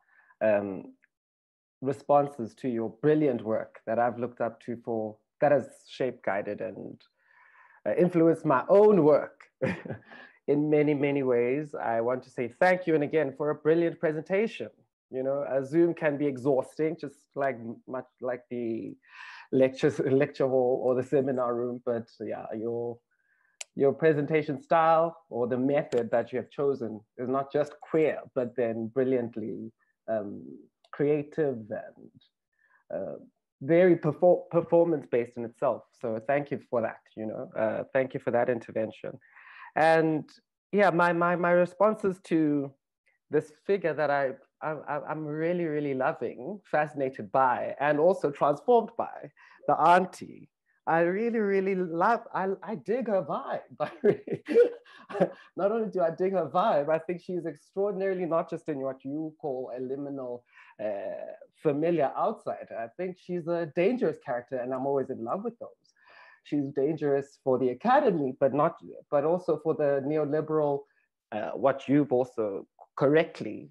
responses to your brilliant work that I've looked up to that has shaped, guided, and influenced my own work in many, many ways. I want to say thank you, and again, for a brilliant presentation. You know, a Zoom can be exhausting, just much like the lecture hall or the seminar room, but yeah, your presentation style or the method that you have chosen is not just queer, but then brilliantly creative and very performance-based in itself. So thank you for that, thank you for that intervention. And yeah, my responses to this figure that I'm really, really loving, fascinated by, and also transformed by, the auntie. I really, really love, I dig her vibe. Not only do I dig her vibe, I think she's extraordinarily, not just in what you call a liminal, familiar outsider. I think she's a dangerous character, and I'm always in love with those. She's dangerous for the academy, but also for the neoliberal, what you've also correctly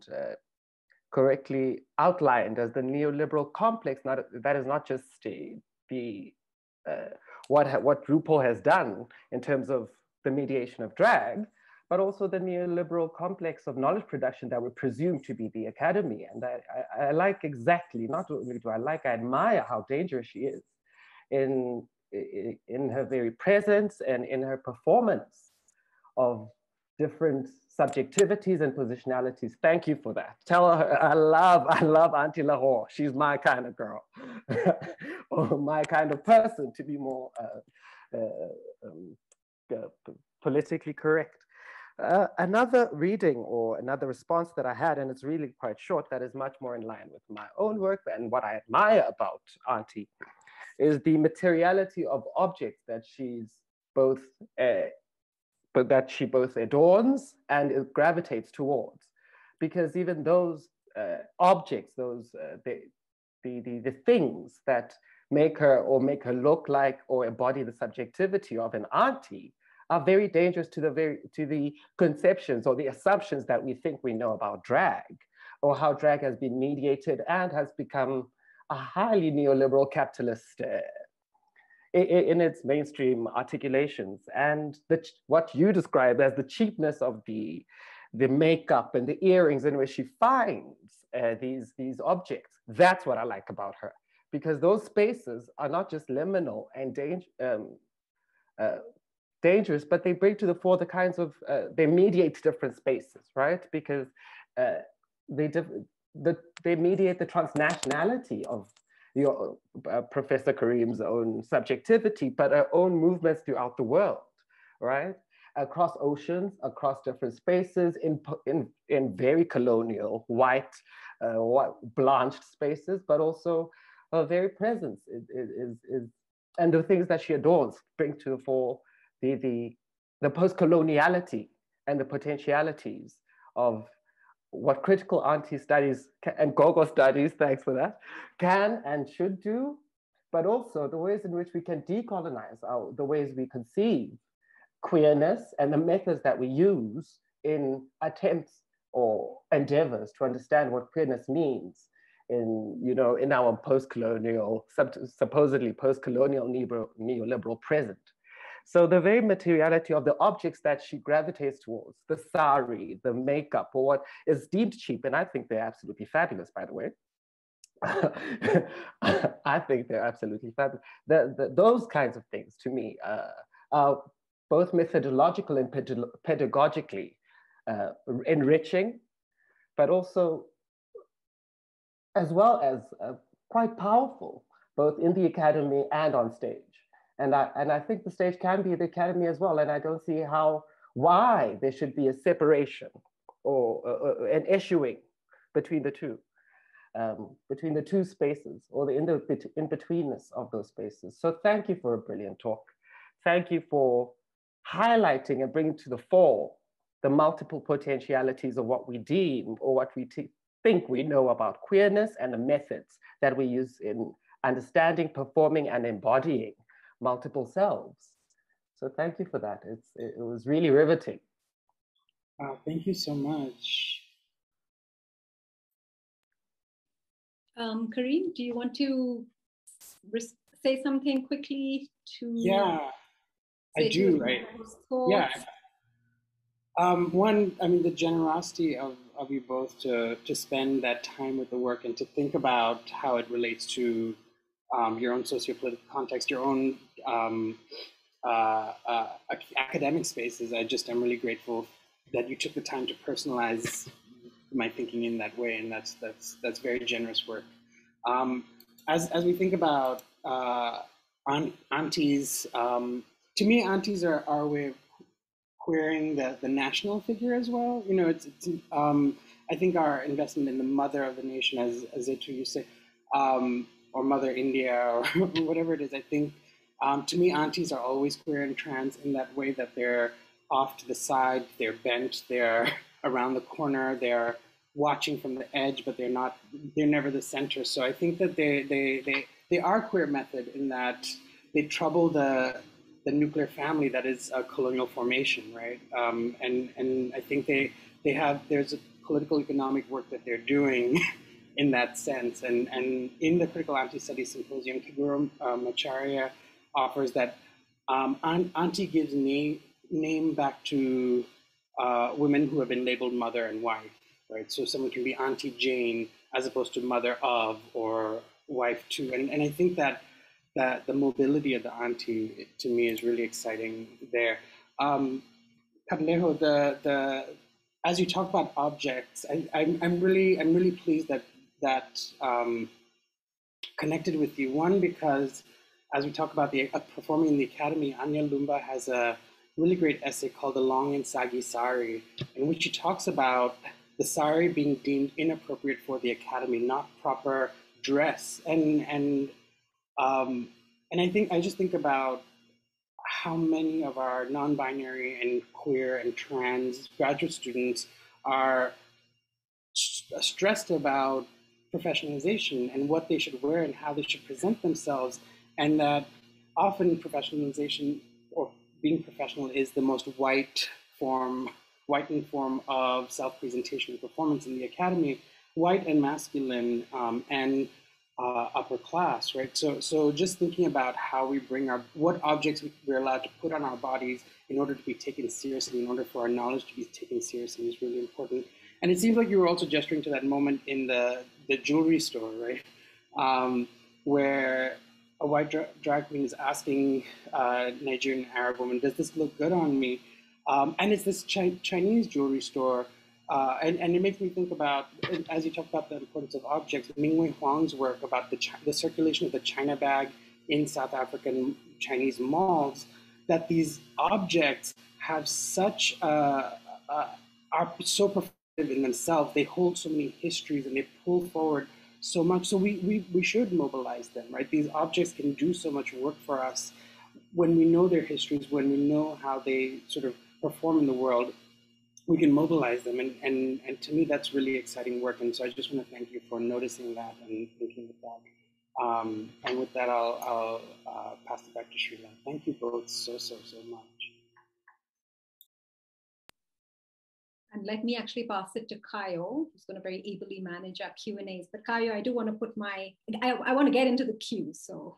outlined as the neoliberal complex. That is not just what RuPaul has done in terms of the mediation of drag, but also the neoliberal complex of knowledge production that we presume to be the academy. And I like exactly, not only do I like, I admire how dangerous she is in her very presence and in her performance of different subjectivities and positionalities. Thank you for that. Tell her I love Auntie Lahore. She's my kind of girl, or my kind of person, to be more politically correct. Another reading or another response that I had, and it's really quite short, that is much more in line with my own work and what I admire about Auntie, is the materiality of objects that she both adorns and gravitates towards. Because even those objects, the things that make her look like or embody the subjectivity of an auntie are very dangerous to the conceptions or the assumptions that we think we know about drag, or how drag has been mediated and has become a highly neoliberal capitalist in its mainstream articulations. And what you describe as the cheapness of the makeup and the earrings in which she finds these objects, that's what I like about her. Because those spaces are not just liminal and dangerous, but they bring to the fore the kinds of, they mediate different spaces, right? Because they mediate the transnationality of your Professor Karim's own subjectivity, but our own movements throughout the world, right? Across oceans, across different spaces, in very colonial, white, blanched spaces, but also her very presence and the things that she adorns bring to the fore the post-coloniality and the potentialities of what critical auntie studies and gogo studies, thanks for that, can and should do, but also the ways in which we can decolonize the ways we conceive queerness and the methods that we use in attempts or endeavors to understand what queerness means in our post-colonial, supposedly post-colonial neoliberal present. So the very materiality of the objects that she gravitates towards, the sari, the makeup, or what is deemed cheap, and I think they're absolutely fabulous, by the way. I think they're absolutely fabulous. Those kinds of things, to me, are both methodological and pedagogically enriching, but also as well as quite powerful, both in the academy and on stage. And I think the stage can be the academy as well. And I don't see why there should be a separation or an eschewing between the two spaces, or the in-betweenness of those spaces. So thank you for a brilliant talk. Thank you for highlighting and bringing to the fore the multiple potentialities of what we deem or what we think we know about queerness, and the methods that we use in understanding, performing, and embodying multiple selves. So thank you for that. It was really riveting. Thank you so much. Karim, do you want to say something quickly to? Yeah, I do. Yeah. One, I mean, the generosity of you both to spend that time with the work and to think about how it relates to your own sociopolitical context, your own academic spaces. I'm really grateful that you took the time to personalize my thinking in that way, and that's very generous work. as we think about aunties, to me, aunties are our way of queering the national figure as well. You know, I think our investment in the mother of the nation, as Zitu used to say, or Mother India, or whatever it is, I think, to me, aunties are always queer and trans in that way that they're off to the side, they're bent, they're around the corner, they're watching from the edge, but they're never the center. So I think that they are queer method in that they trouble the nuclear family that is a colonial formation, right? And I think there's a political economic work that they're doing in that sense. And in the Critical Anti-Studies Symposium, Kaguro Macharia offers that auntie gives name back to women who have been labeled mother and wife, right? So someone can be Auntie Jane as opposed to mother of or wife to. And I think that the mobility of the auntie, to me, is really exciting there. Carlejo, as you talk about objects, I'm really pleased that connected with you. One, because as we talk about the performing in the academy, Anya Lumba has a really great essay called The Long and Saggy Sari, in which she talks about the sari being deemed inappropriate for the academy, not proper dress. And I just think about how many of our non-binary and queer and trans graduate students are stressed about professionalization and what they should wear and how they should present themselves, and that often professionalization or being professional is the most whitened form of self-presentation and performance in the academy, white and masculine and upper class, right? So just thinking about how we bring what objects we're allowed to put on our bodies in order to be taken seriously, in order for our knowledge to be taken seriously, is really important. And it seems like you were also gesturing to that moment in the jewelry store, right? Where a white drag queen is asking a Nigerian Arab woman, does this look good on me? And it's this Chinese jewelry store. And it makes me think about, as you talk about the importance of objects, Mingwei Huang's work about the circulation of the China bag in South African Chinese malls, that these objects have are so performative in themselves. They hold so many histories and they pull forward so much. So we should mobilize them, right? These objects can do so much work for us when we know their histories, when we know how they sort of perform in the world. We can mobilize them, and to me that's really exciting work. And so I just want to thank you for noticing that and thinking of that. And with that, I'll pass it back to Srila. Thank you both so much. And let me actually pass it to Kayo, who's going to very ably manage our Q&As. But Kayo, I do want to put I want to get into the queue, so.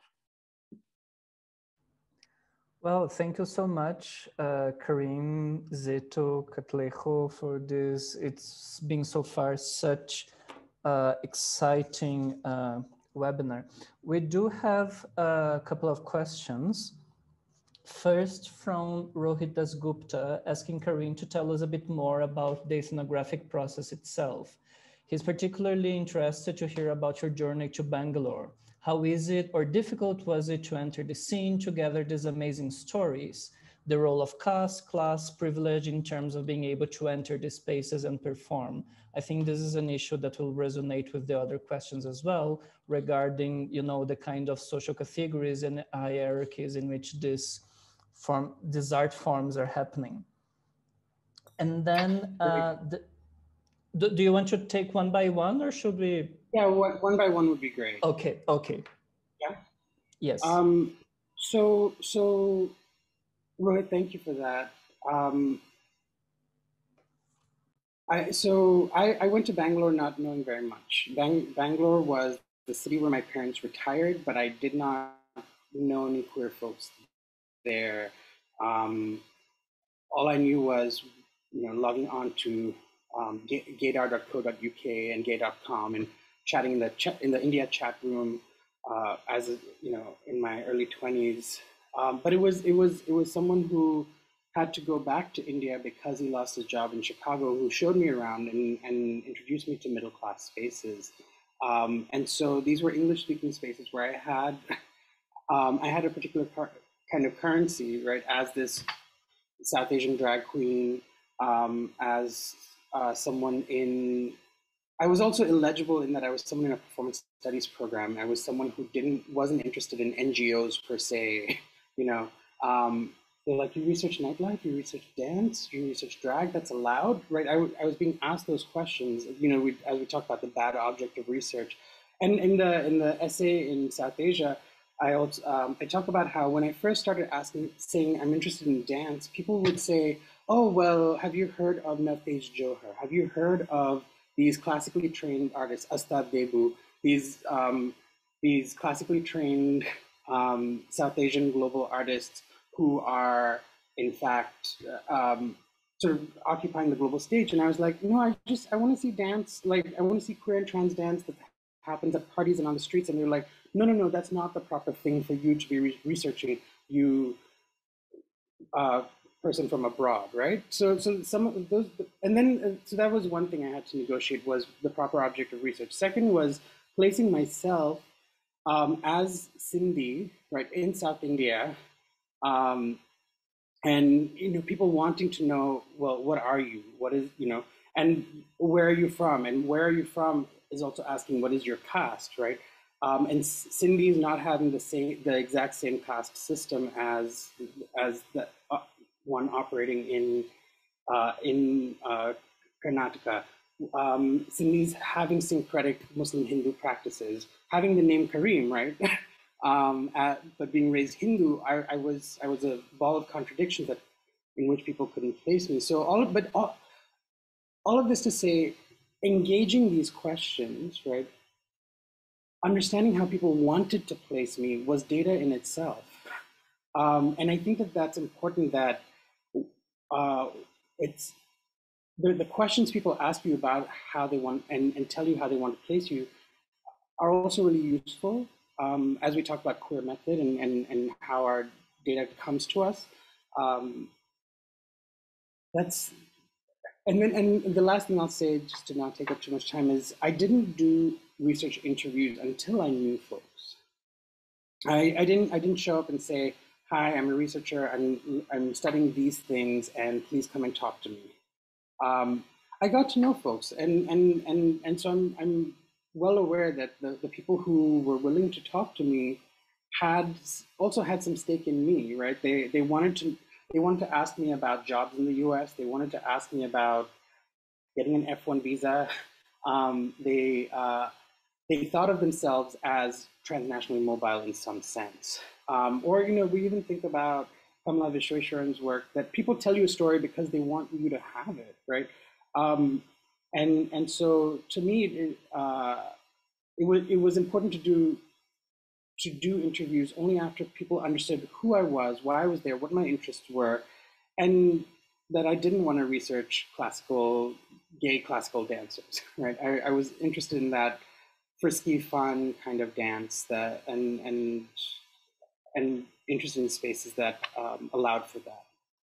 Well, thank you so much, Karim, Zeto, Catlejo, for this. It's been so far such exciting webinar. We do have a couple of questions. First, from Rohit Dasgupta, asking Karim to tell us a bit more about the ethnographic process itself. He's particularly interested to hear about your journey to Bangalore. How easy or difficult was it to enter the scene, to gather these amazing stories? The role of caste, class, privilege in terms of being able to enter these spaces and perform. I think this is an issue that will resonate with the other questions as well, regarding, you know, the kind of social categories and hierarchies in which these art forms are happening. And then, do you want to take one by one, or should we? Yeah, one by one would be great. Okay. Yeah. Yes. So Rohit, thank you for that. I went to Bangalore not knowing very much. Bangalore was the city where my parents retired, but I did not know any queer folks there. All I knew was, logging on to gaydar.co.uk and gay.com and chatting in the India chat room in my early 20s. But it was someone who had to go back to India because he lost his job in Chicago, who showed me around and introduced me to middle class spaces. And so these were English-speaking spaces where I had a particular kind of currency, right, as this South Asian drag queen, as someone in. I was also illegible in that I was someone in a performance studies program. I was someone who wasn't interested in NGOs per se. You know, they're like, you research nightlife, you research dance, you research drag. That's allowed, right? I was being asked those questions. You know, as we talked about the bad object of research, and in the essay in South Asia, I talk about how when I first started saying I'm interested in dance, people would say, "Oh, well, have you heard of Navtej Johar? Have you heard of these classically trained artists, Astad Debu, these classically trained South Asian global artists who are, in fact, sort of occupying the global stage?" And I was like, no, I want to see dance, like I want to see queer and trans dance that happens at parties and on the streets. And they're like, no, that's not the proper thing for you to be researching, you person from abroad, right? So some of those, and then so that was one thing I had to negotiate, was the proper object of research. Second was placing myself as Sindhi, right, in South India, and people wanting to know, well, what are you? What is, and where are you from? And where are you from is also asking, what is your caste, right? And Sindhi is not having the exact same caste system as the one operating in Karnataka. Sindhis having syncretic Muslim Hindu practices, having the name Kareem, right? But being raised Hindu, I was a ball of contradictions in which people couldn't place me. So all of this to say, engaging these questions, right? Understanding how people wanted to place me was data in itself. And I think that's important, that it's the questions people ask you about how they want and tell you how they want to place you are also really useful as we talk about queer method and how our data comes to us. And the last thing I'll say, just to not take up too much time, is I didn't do research interviews until I knew folks. I didn't show up and say, "Hi, I'm a researcher. I'm studying these things, and please come and talk to me." I got to know folks, and so I'm well aware that the people who were willing to talk to me also had some stake in me, right? They wanted to ask me about jobs in the U.S. They wanted to ask me about getting an F1 visa. They thought of themselves as transnationally mobile in some sense. Or, we even think about Kamala Vishweshwaran's work, that people tell you a story because they want you to have it, right? And so to me, it was important to do interviews only after people understood who I was, why I was there, what my interests were, and that I didn't want to research gay classical dancers, right? I was interested in that frisky, fun kind of dance and interested in spaces that allowed for that.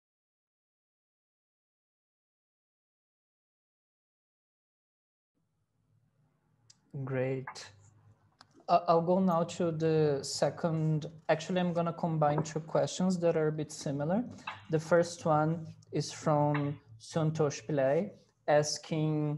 Great. I'll go now to the second. Actually, I'm going to combine two questions that are a bit similar. The first one is from Santosh Pillai, asking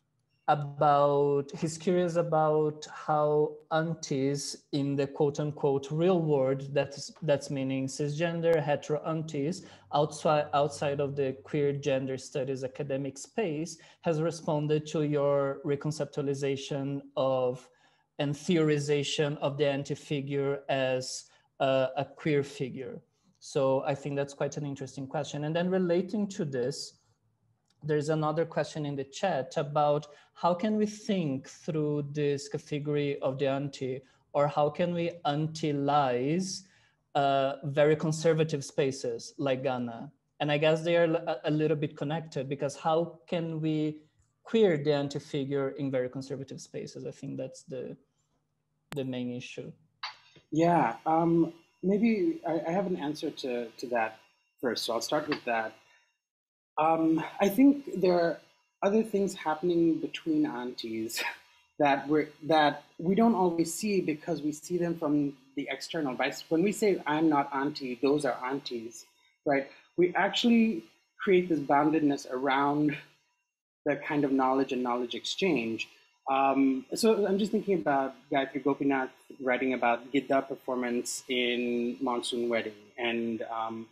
he's curious about how aunties in the quote unquote real world, that's meaning cisgender, hetero aunties outside of the queer gender studies academic space, has responded to your reconceptualization of and theorization of the auntie figure as a queer figure. So I think that's quite an interesting question. And then relating to this, there's another question in the chat about how can we think through this category of the auntie, or how can we auntie-lize very conservative spaces like Ghana? And I guess they are a little bit connected, because how can we queer the auntie figure in very conservative spaces? I think that's the main issue. Yeah, maybe I have an answer to that first, so I'll start with that. I think there are other things happening between aunties that we don't always see because we see them from the external. When we say I'm not auntie, those are aunties, right? We actually create this boundedness around the kind of knowledge and knowledge exchange. So I'm just thinking about Gayatri Gopinath writing about Gidda performance in Monsoon Wedding, and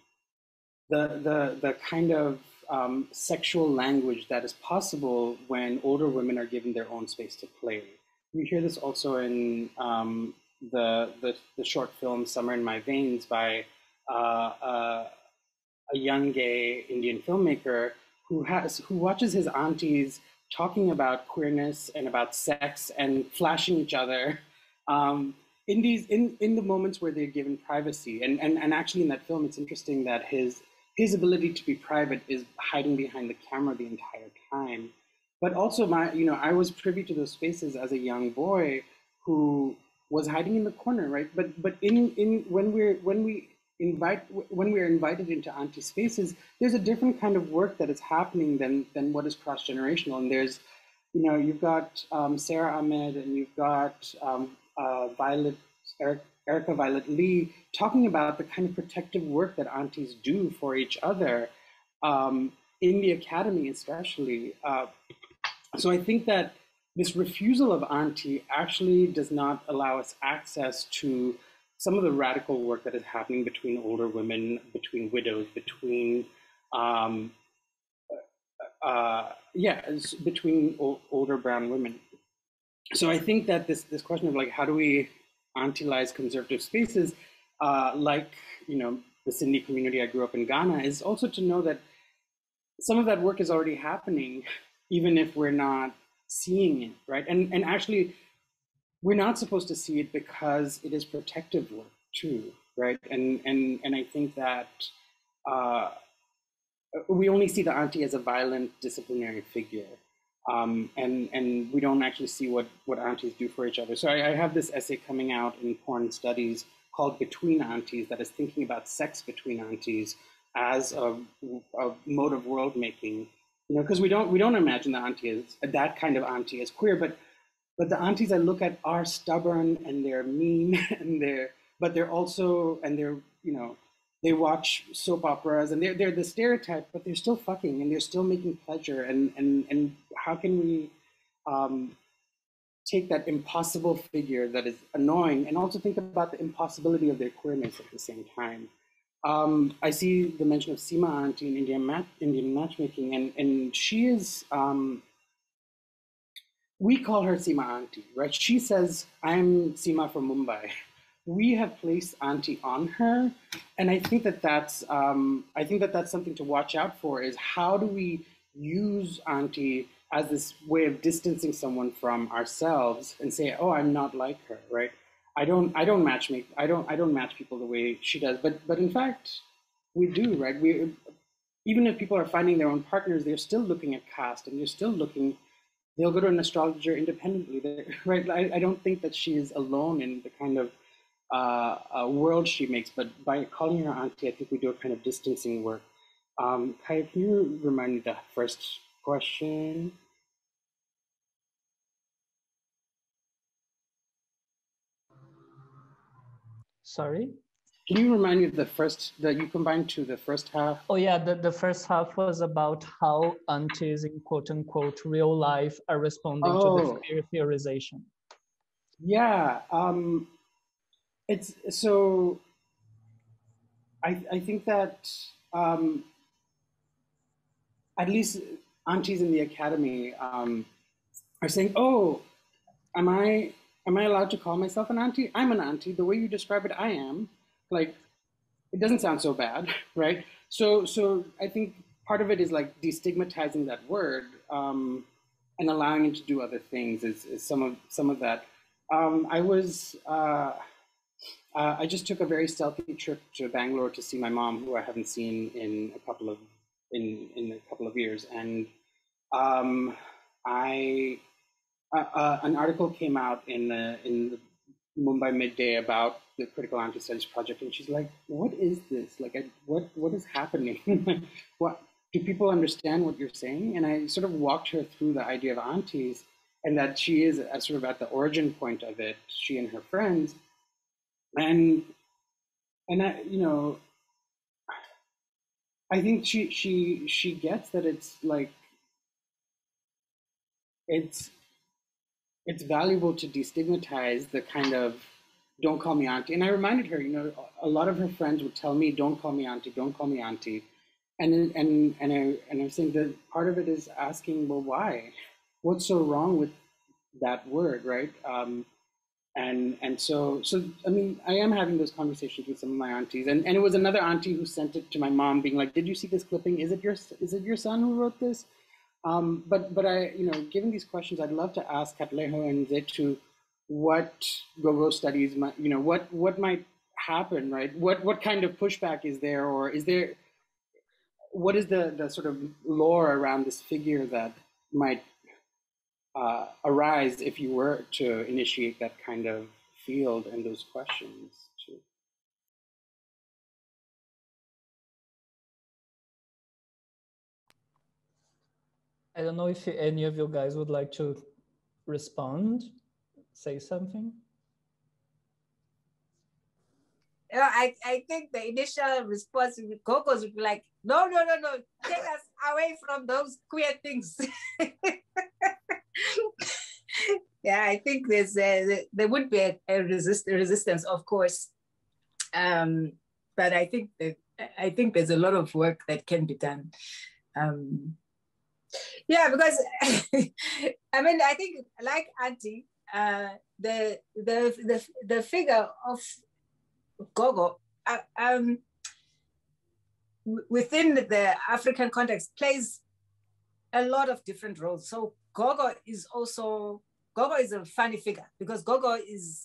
the kind of sexual language that is possible when older women are given their own space to play. You hear this also in the short film Summer in My Veins by a young gay Indian filmmaker who watches his aunties talking about queerness and about sex and flashing each other in the moments where they're given privacy. And actually in that film, it's interesting that his ability to be private is hiding behind the camera the entire time. But also I was privy to those spaces as a young boy who was hiding in the corner, right? But when we're invited into auntie spaces, there's a different kind of work that is happening than what is cross-generational. And there's, you've got Sarah Ahmed, and you've got Erica Violet Lee talking about the kind of protective work that aunties do for each other in the academy, especially. So I think that this refusal of auntie actually does not allow us access to some of the radical work that is happening between older women, between widows, between between older brown women. So I think that this question of how do we auntie-lize conservative spaces, the Sindhi community I grew up in Ghana, is also to know that some of that work is already happening, even if we're not seeing it, right? And actually, we're not supposed to see it because it is protective work too, right? And I think that we only see the auntie as a violent disciplinary figure, and we don't actually see what aunties do for each other. So I have this essay coming out in Porn Studies called Between Aunties, that is thinking about sex between aunties as a mode of world making. Because we don't imagine the auntie as that kind of auntie as queer, but the aunties I look at are stubborn and they're mean and they watch soap operas and they're the stereotype, but they're still fucking and they're still making pleasure. And how can we take that impossible figure that is annoying and also think about the impossibility of their queerness at the same time? I see the mention of Seema Auntie in Indian matchmaking, and she is, we call her Seema Auntie, right? She says, I'm Seema from Mumbai. We have placed Auntie on her, and I think that that's something to watch out for. Is how do we use Auntie as this way of distancing someone from ourselves and say, oh, I'm not like her, right? I don't match people the way she does, but in fact, we do, right? Even if people are finding their own partners, they're still looking at caste, and they'll go to an astrologer independently, right? I don't think that she is alone in the kind of world she makes, but by calling her auntie, I think we do a kind of distancing work. Kaya, can you remind me the first question? Sorry? Can you remind me of the first, that you combined to the first half? Oh yeah, the first half was about how aunties in quote unquote real life are responding to the queer theorization. Yeah, it's so, I think that at least aunties in the academy are saying, oh, am I allowed to call myself an auntie? I'm an auntie. The way you describe it, I am. Like, it doesn't sound so bad, right? So I think part of it is like destigmatizing that word and allowing it to do other things is some of that. I just took a very stealthy trip to Bangalore to see my mom, who I haven't seen in a couple of years, and an article came out in the Mumbai Midday about the Critical Anti-Studies Project, and she's like, "What is this? Like, what is happening? What do people understand what you're saying?" And I sort of walked her through the idea of aunties, and that she is sort of at the origin point of it, she and her friends. And I, you know, I think she gets that it's like it's valuable to destigmatize the kind of don't call me auntie. And I reminded her, you know, a lot of her friends would tell me, don't call me auntie, don't call me auntie. And I was saying that part of it is asking, well, why? What's so wrong with that word, right? So I mean, I am having those conversations with some of my aunties, and it was another auntie who sent it to my mom, being like, "Did you see this clipping? Is it your son who wrote this?" But I, you know, given these questions, I'd love to ask Katleho and Zetu what go-go studies might, you know, what might happen, right? What kind of pushback is there, or is there? What is the sort of lore around this figure that might arise if you were to initiate that kind of field and those questions too? I don't know if any of you guys would like to respond, say something. I think the initial response with Gogos would be like, no, take us away from those queer things. Yeah, I think there would be a resistance, of course, but I think there's a lot of work that can be done. Yeah, because I mean, I think like Auntie, the figure of Gogo within the African context plays a lot of different roles. So Gogo is a funny figure because Gogo is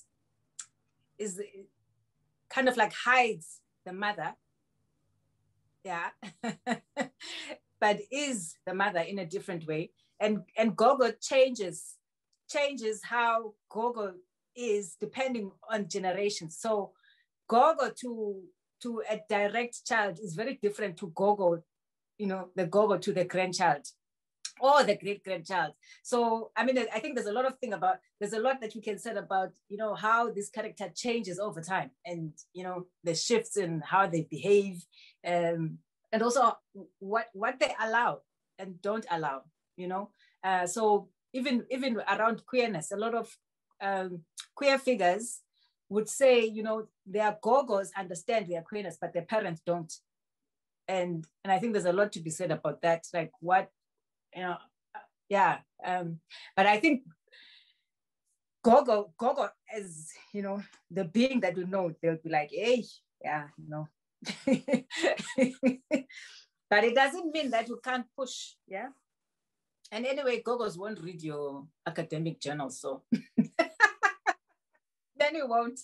kind of like hides the mother, yeah, but is the mother in a different way. And Gogo changes how Gogo is depending on generations. So Gogo to a direct child is very different to Gogo, you know, the Gogo to the grandchild or the great-grandchild. So, I mean, I think there's a lot that we can say about, you know, how this character changes over time and, you know, the shifts in how they behave, and also what they allow and don't allow, you know. So even around queerness, a lot of queer figures would say, you know, their Gogos understand their queerness, but their parents don't. And I think there's a lot to be said about that, like what, you know, yeah. But I think Gogo as, you know, the being that we know, they'll be like, hey, yeah, you know. But it doesn't mean that you can't push, yeah. And anyway, Gogos won't read your academic journals, so then you won't.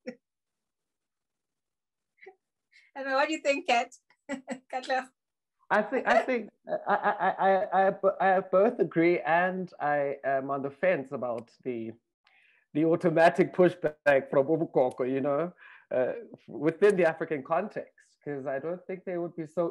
And what do you think, Kat? Katla? I think I both agree, and I am on the fence about the automatic pushback from Ubukoko, you know, within the African context, because I don't think they would be so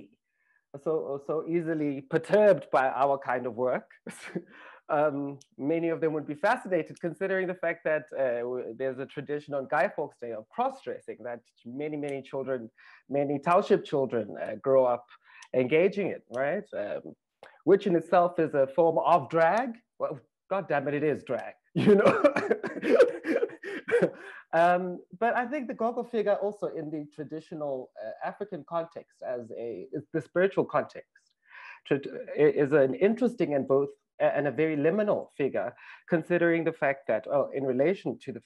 easily perturbed by our kind of work. Many of them would be fascinated, considering the fact that there's a tradition on Guy Fawkes Day of cross-dressing that many children, many township children grow up engaging in, right? Which in itself is a form of drag. Well, God damn it, it is drag, you know? But I think the Gogo figure also in the traditional African context the spiritual context is an interesting and a very liminal figure, considering the fact that, in relation to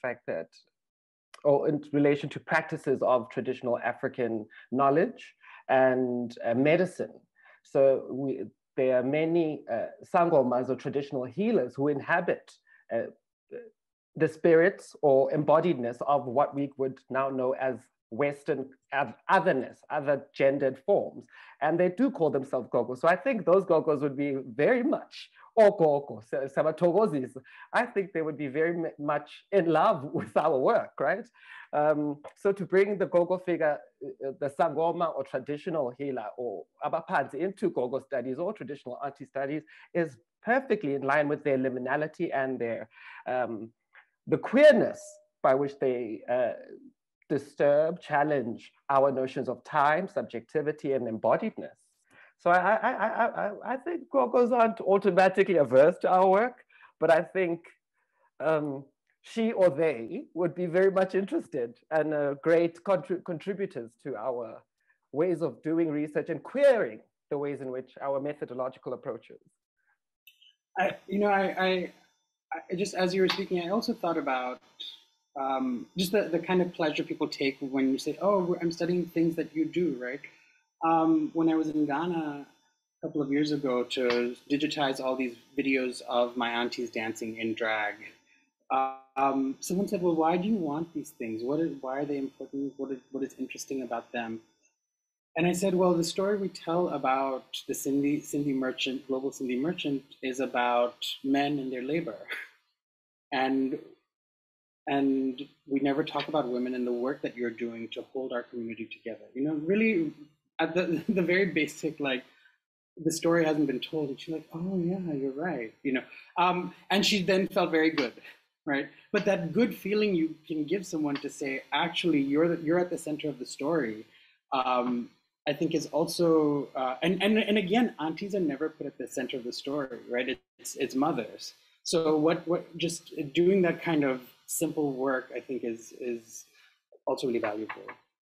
practices of traditional African knowledge and medicine. So there are many sangomas or traditional healers who inhabit the spirits or embodiedness of what we would now know as Western otherness, other gendered forms. And they do call themselves Gogo. So I think those Gogos would be very much, or Gogo, Sabatogozis, I think they would be very much in love with our work, right? So to bring the Gogo figure, the Sangoma or traditional healer or Abapanzi into Gogo studies or traditional auntie studies is perfectly in line with their liminality and their the queerness by which they disturb, challenge our notions of time, subjectivity, and embodiedness. So I think Gogo's aren't automatically averse to our work, but I think she or they would be very much interested and great contributors to our ways of doing research and querying the ways in which our methodological approaches. I just, as you were speaking, I also thought about just the kind of pleasure people take when you say, oh, I'm studying things that you do, right? When I was in Ghana a couple of years ago to digitize all these videos of my aunties dancing in drag, someone said, well, why do you want these things? Why are they important? What is interesting about them? And I said, well, the story we tell about the Cindy merchant, global Cindy merchant, is about men and their labor. And we never talk about women and the work that you're doing to hold our community together. You know, really at the very basic, like, the story hasn't been told. And she's like, oh yeah, you're right. You know, and she then felt very good, right? But that good feeling you can give someone to say, actually, you're at the center of the story. I think is also, and again, aunties are never put at the center of the story, right? It's mothers. So what just doing that kind of simple work, I think is also really valuable.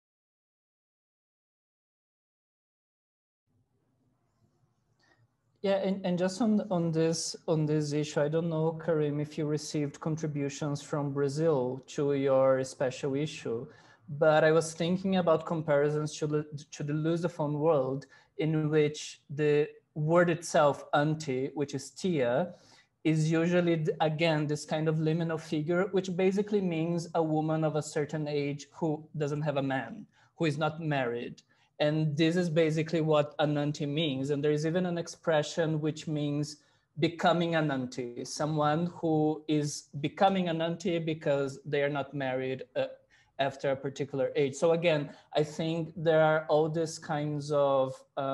Yeah, and just on this issue, I don't know, Karim, if you received contributions from Brazil to your special issue, but I was thinking about comparisons to the Lusophone world, in which the word itself, auntie, which is tia, is usually, again, this kind of liminal figure, which basically means a woman of a certain age who doesn't have a man, who is not married. And this is basically what an auntie means. And there is even an expression which means becoming an auntie, someone who is becoming an auntie because they are not married after a particular age. So again, I think there are all these kinds of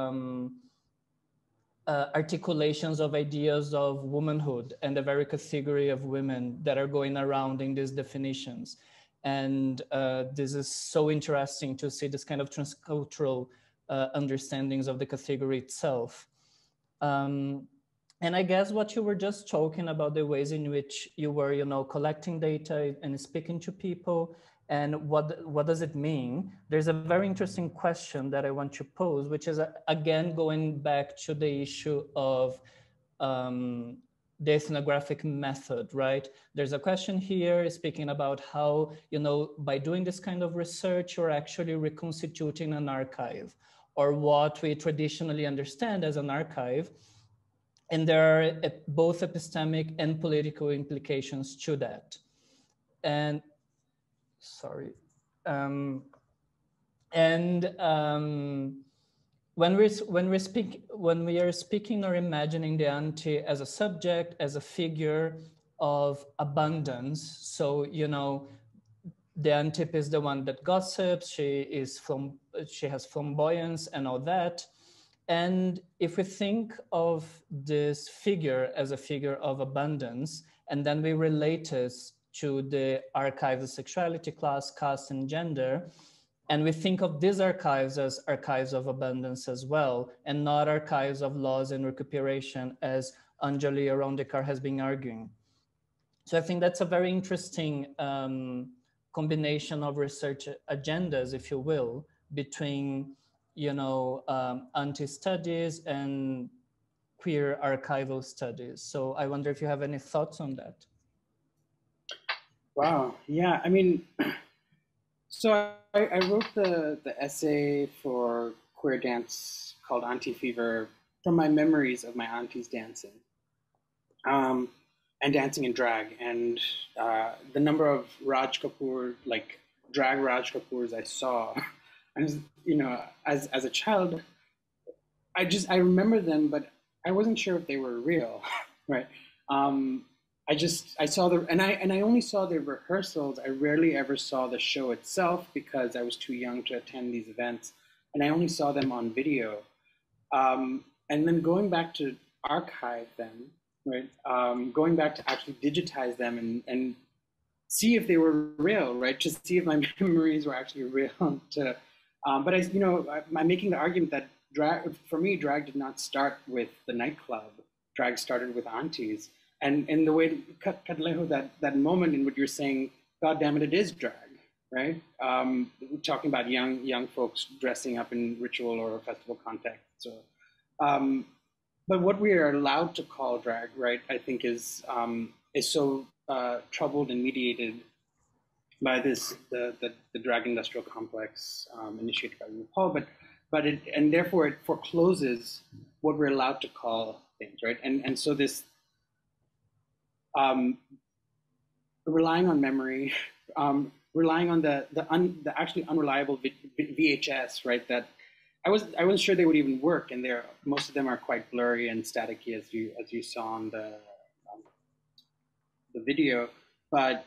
articulations of ideas of womanhood and the very category of women that are going around in these definitions. And this is so interesting to see this kind of transcultural understandings of the category itself. And I guess what you were just talking about, the ways in which you were, you know, collecting data and speaking to people, and what does it mean? There's a very interesting question that I want to pose, which is, again, going back to the issue of the ethnographic method, right? There's a question here speaking about how, you know, by doing this kind of research, you're actually reconstituting an archive, or what we traditionally understand as an archive. And there are both epistemic and political implications to that. And sorry. When we are speaking or imagining the auntie as a subject, as a figure of abundance, so, you know, the auntie is the one that gossips, she has flamboyance and all that. And if we think of this figure as a figure of abundance, and then we relate this to the archives of sexuality, class, caste, and gender, and we think of these archives as archives of abundance as well, and not archives of loss and recuperation, as Anjali Arondekar has been arguing. So I think that's a very interesting combination of research agendas, if you will, between, you know, auntie studies and queer archival studies. So I wonder if you have any thoughts on that. Wow, yeah, I mean, so I wrote the essay for queer dance called Auntie Fever from my memories of my aunties dancing. And dancing in drag, and the number of Raj Kapoor, like drag Raj Kapoors I saw, and you know, as a child, I remember them, but I wasn't sure if they were real, right? I saw and I only saw the rehearsals. I rarely ever saw the show itself because I was too young to attend these events, and I only saw them on video. And then going back to archive them. right? Going back to actually digitize them and see if they were real, right? To see if my memories were actually real. But I'm making the argument that drag, for me, drag did not start with the nightclub. Drag started with aunties. And in the way, Katleho, that moment in what you're saying, God damn it, it is drag, right? We're talking about young folks dressing up in ritual or festival context. So, but what we are allowed to call drag, right, I think is so troubled and mediated by the drag industrial complex initiated by RuPaul, and therefore it forecloses what we're allowed to call things, right? And so this relying on memory, relying on the actually unreliable VHS, right? That I wasn't sure they would even work, and most of them are quite blurry and staticky, as you saw on the video. But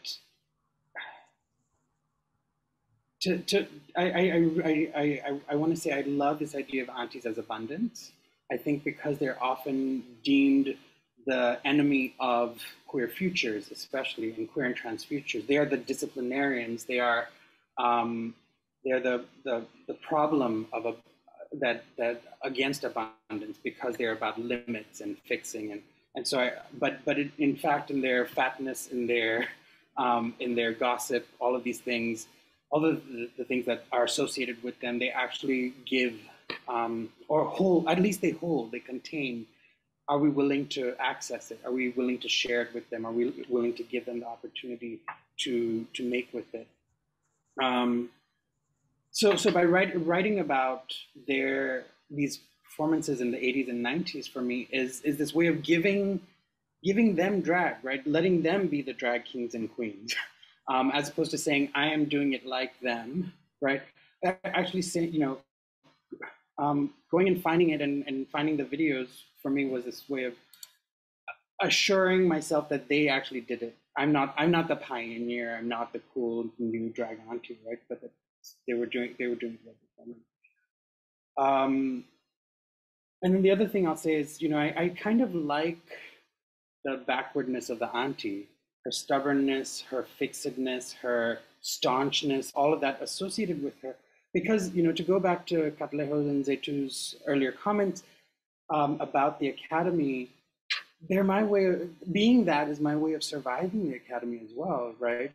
I want to say I love this idea of aunties as abundance. I think because they're often deemed the enemy of queer futures, especially in queer and trans futures. They are the disciplinarians. They are they're the problem of that against abundance, because they're about limits and fixing and so in fact, in their fatness, in their gossip, all of these things, all of the things that are associated with them, they actually give or hold, at least they contain. Are we willing to access it? Are we willing to share it with them? Are we willing to give them the opportunity to make with it? So by writing about these performances in the 80s and 90s, for me is this way of giving them drag, right? Letting them be the drag kings and queens, as opposed to saying I am doing it like them, right? Actually saying, going and finding it and finding the videos for me was this way of assuring myself that they actually did it. I'm not the pioneer. I'm not the cool new drag auntie, right? But they were doing it well before me. And then the other thing I'll say is, I kind of like the backwardness of the auntie, her stubbornness, her fixedness, her staunchness, all of that associated with her. Because, to go back to Katleho and Zetu's earlier comments about the academy, they're my way of being, that is my way of surviving the academy as well, right?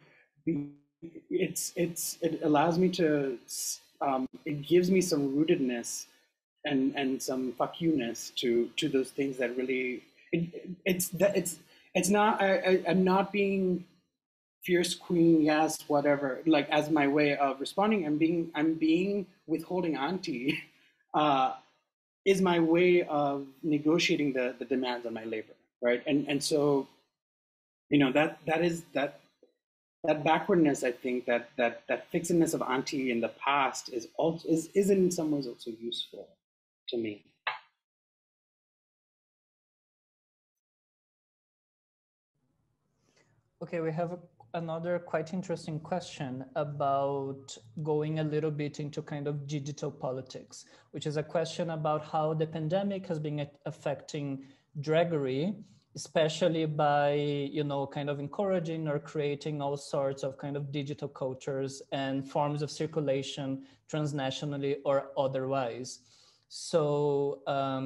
It allows me to, it gives me some rootedness and some fuck you-ness to those things that really, it's not, I'm not being fierce queen, yes, whatever, like as my way of responding. I'm being withholding auntie, is my way of negotiating the demands on my labor, right? And so, that backwardness, I think that fixedness of auntie in the past is in some ways also useful to me. Okay, we have another quite interesting question about going a little bit into kind of digital politics, which is a question about how the pandemic has been affecting draggery, especially by, kind of encouraging or creating all sorts of kind of digital cultures and forms of circulation transnationally or otherwise. So,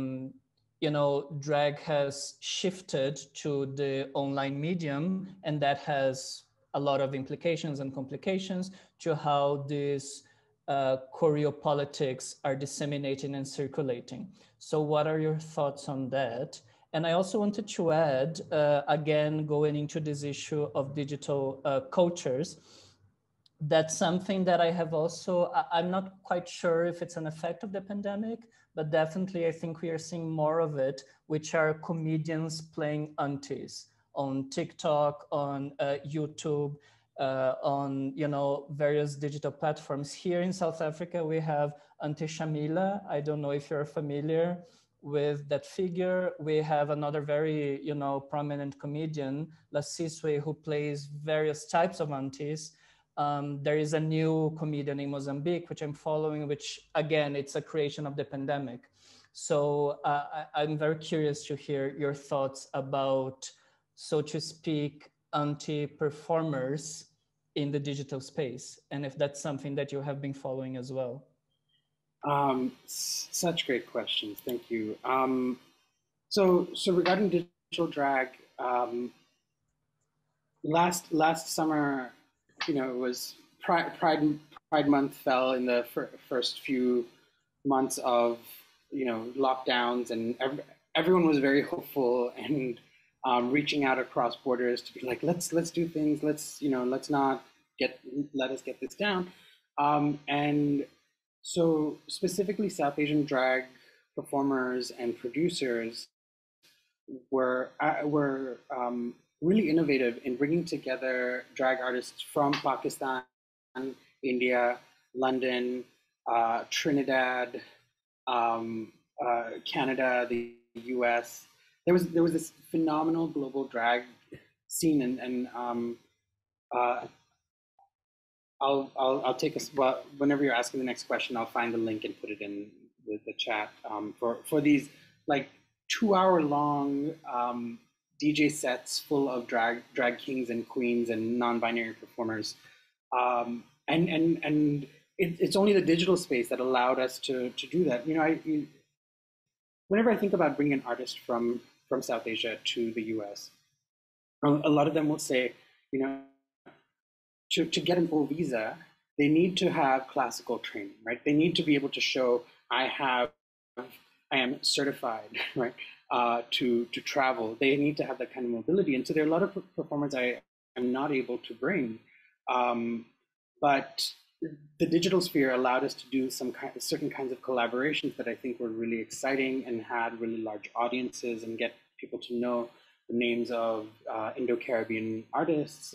drag has shifted to the online medium, and that has a lot of implications and complications to how these choreopolitics are disseminating and circulating. So what are your thoughts on that? And I also wanted to add, again, going into this issue of digital cultures, that's something that I have also, I'm not quite sure if it's an effect of the pandemic, but definitely I think we are seeing more of it, which are comedians playing aunties on TikTok, on YouTube, on various digital platforms. Here in South Africa, we have Auntie Shamila. I don't know if you're familiar with that figure. We have another very prominent comedian, Lasiswe, who plays various types of aunties. There is a new comedian in Mozambique, which I'm following, which again, it's a creation of the pandemic. So I'm very curious to hear your thoughts about, so to speak, anti-performers in the digital space, and if that's something that you have been following as well. Such great questions. Thank you. So regarding digital drag, last summer, it was Pride Month fell in the first few months of lockdowns, and everyone was very hopeful and reaching out across borders to be like, let's do things, let's not let us get this down, and so specifically South Asian drag performers and producers were really innovative in bringing together drag artists from Pakistan, India, London, Trinidad, Canada, the US. There was this phenomenal global drag scene, and I'll take us. Well, whenever you're asking the next question, I'll find the link and put it in the chat for these like 2-hour long DJ sets full of drag kings and queens and non-binary performers, and it's only the digital space that allowed us to do that. Whenever I think about bringing an artist from South Asia to the US, a lot of them will say, to get an O visa, they need to have classical training, right? They need to be able to show I am certified, right, to travel. They need to have that kind of mobility, and so there are a lot of performers I am not able to bring, but the digital sphere allowed us to do certain kinds of collaborations that I think were really exciting and had really large audiences, and get people to know the names of Indo-Caribbean artists.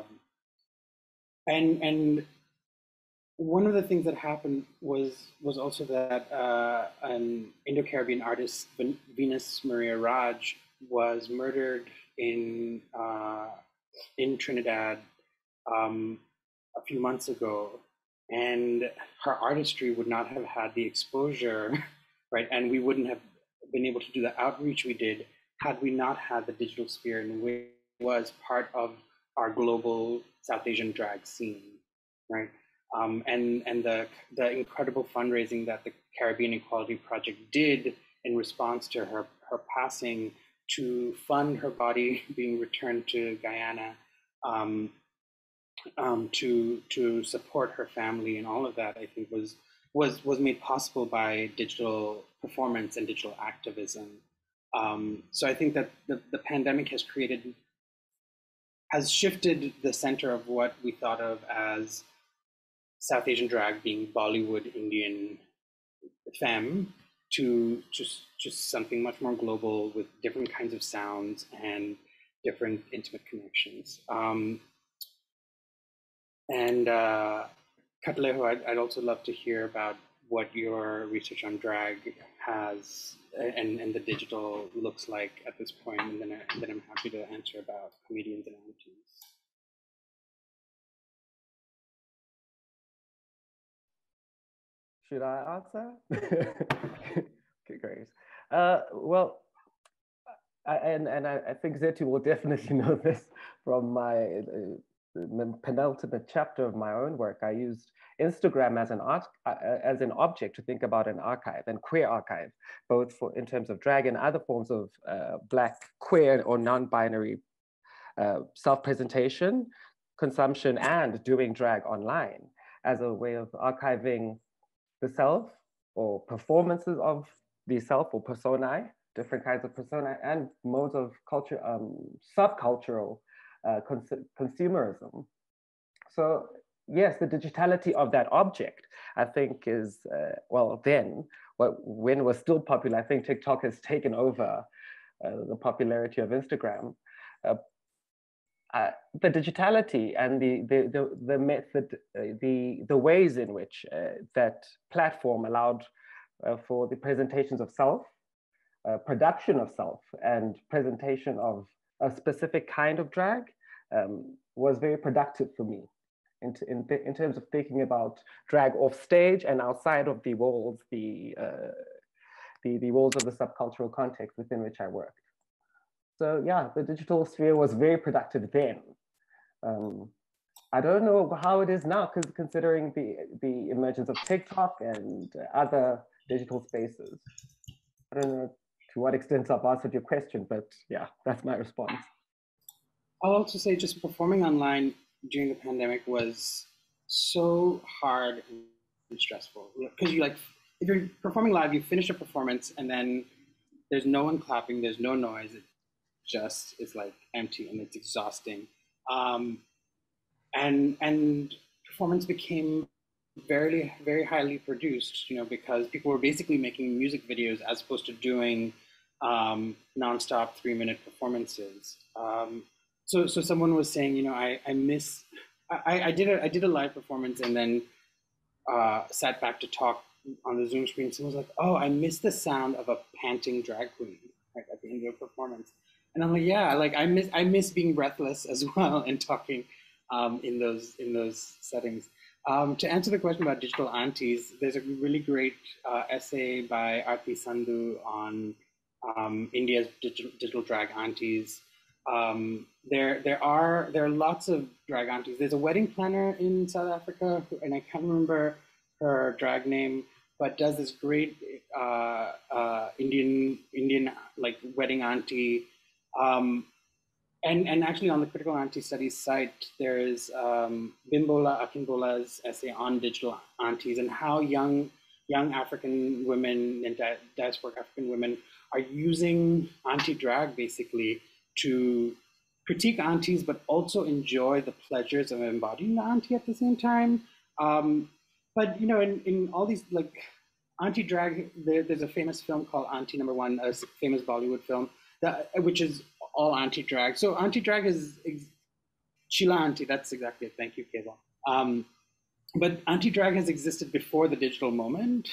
And one of the things that happened was also that an Indo-Caribbean artist, Venus Maria Raj, was murdered in Trinidad a few months ago, and her artistry would not have had the exposure, right? And we wouldn't have been able to do the outreach we did had we not had the digital sphere, and which was part of our global South Asian drag scene, right? And the incredible fundraising that the Caribbean Equality Project did in response to her passing to fund her body being returned to Guyana, to support her family and all of that, I think was made possible by digital performance and digital activism. So I think that the pandemic has shifted the center of what we thought of as South Asian drag being Bollywood Indian femme to just something much more global with different kinds of sounds and different intimate connections. And Katleho, I'd also love to hear about what your research on drag has and the digital looks like at this point, and then I'm happy to answer about comedians and aunties. Should I answer? Okay, great. Well, I think Zetu will definitely know this from my penultimate chapter of my own work. I used Instagram as an object to think about an archive, and queer archive, both in terms of drag and other forms of Black, queer, or non-binary self-presentation, consumption, and doing drag online as a way of archiving the self, or performances of the self, or personae, different kinds of personae, and modes of culture, subcultural consumerism. So yes, the digitality of that object, I think, is, when it was still popular, I think TikTok has taken over the popularity of Instagram. The digitality and the method, the ways in which that platform allowed for the presentations of self, production of self, and presentation of a specific kind of drag was very productive for me in terms of thinking about drag off stage and outside of the walls, the the walls of the subcultural context within which I worked. So yeah, the digital sphere was very productive then. I don't know how it is now, because considering the emergence of TikTok and other digital spaces. I don't know to what extent I've answered your question, but yeah, that's my response. I'll also say just performing online during the pandemic was so hard and stressful, because if you're performing live, you finish a performance and then there's no one clapping, there's no noise, it just is like empty and it's exhausting. And performance became very, very highly produced, because people were basically making music videos as opposed to doing nonstop 3-minute performances. So someone was saying, I did a live performance and then sat back to talk on the Zoom screen. Someone was like, oh, I miss the sound of a panting drag queen at the end of a performance. And I'm like, yeah, I miss being breathless as well and talking in those settings. To answer the question about digital aunties, there's a really great essay by Aarti Sandhu on India's digital drag aunties. There are lots of drag aunties. There's a wedding planner in South Africa, and I can't remember her drag name, but does this great Indian like wedding auntie. And actually on the Critical Auntie Studies site, there is Bimbola Akinbola's essay on digital aunties and how young African women and diasporic African women are using auntie drag basically to critique aunties, but also enjoy the pleasures of embodying the auntie at the same time. But in all these auntie drag, there's a famous film called Auntie No. 1, a famous Bollywood film, which is all auntie drag. So auntie drag is Sheila Auntie. That's exactly it. Thank you, Keva. But auntie drag has existed before the digital moment.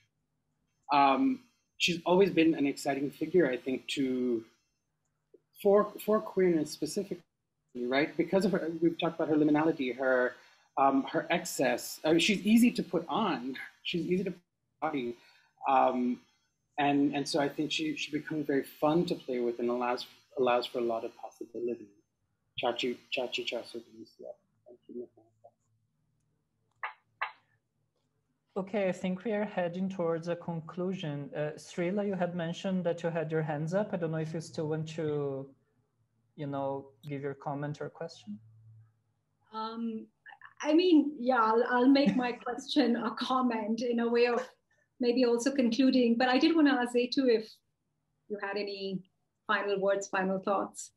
She's always been an exciting figure, I think, for queerness specifically, right? Because of her, we've talked about her liminality, her excess. She's easy to put on. She's easy to body. And so I think she becomes very fun to play with and allows for a lot of possibility. Chachi. Thank you. Okay, I think we are heading towards a conclusion. Srila, you had mentioned that you had your hands up. I don't know if you still want to, give your comment or question. I mean, yeah, I'll make my question a comment in a way of maybe also concluding, but I did want to ask Zaitu if you had any final words, final thoughts.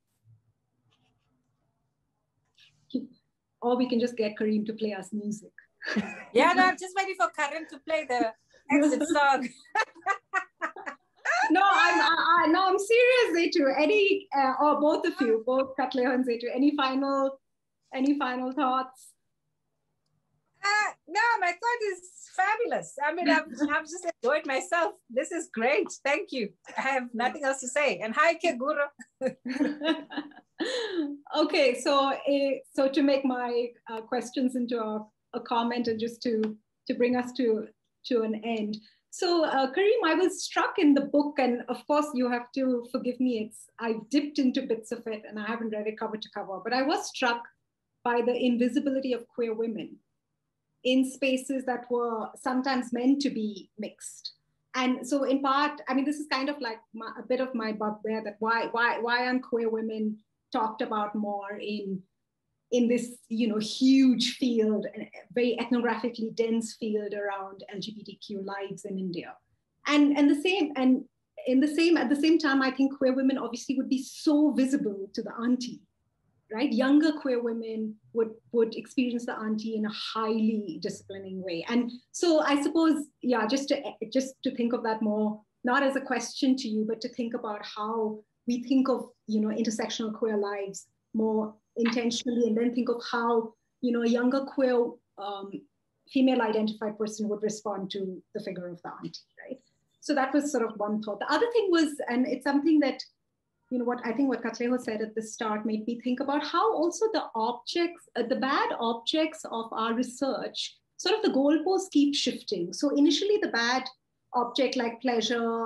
Or we can just get Kareem to play us music. Yeah, no, I'm just waiting for Karim to play the exit song. No, I'm serious, Zaitu. Any, or both of you, both Katleho and Zaitu, any final thoughts? No, my thought is fabulous. I mean, I've just enjoyed myself. This is great. Thank you. I have nothing else to say. And hi, Keguro. Okay, so to make my questions into a comment and just to bring us to an end. So Kareem, I was struck in the book, and of course you have to forgive me, I've dipped into bits of it and I haven't read it cover to cover, but I was struck by the invisibility of queer women in spaces that were sometimes meant to be mixed. And so in part, I mean, this is kind of like a bit of my bugbear, that why aren't queer women talked about more in this, huge field, very ethnographically dense field around LGBTQ lives in India. And at the same time, I think queer women obviously would be so visible to the auntie, right? Younger queer women would experience the auntie in a highly disciplining way. And so I suppose, yeah, just to think of that more, not as a question to you, but to think about how we think of, intersectional queer lives more intentionally, and then think of how, a younger queer female identified person would respond to the figure of the auntie, right? So that was sort of one thought. The other thing was, and it's something that, what Katleho said at the start made me think about how also the objects, the bad objects of our research, sort of the goalposts keep shifting. So initially the bad object like pleasure,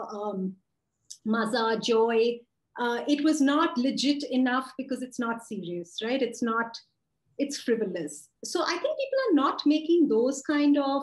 maza, joy, it was not legit enough because it's not serious, right? It's frivolous. So I think people are not making those kind of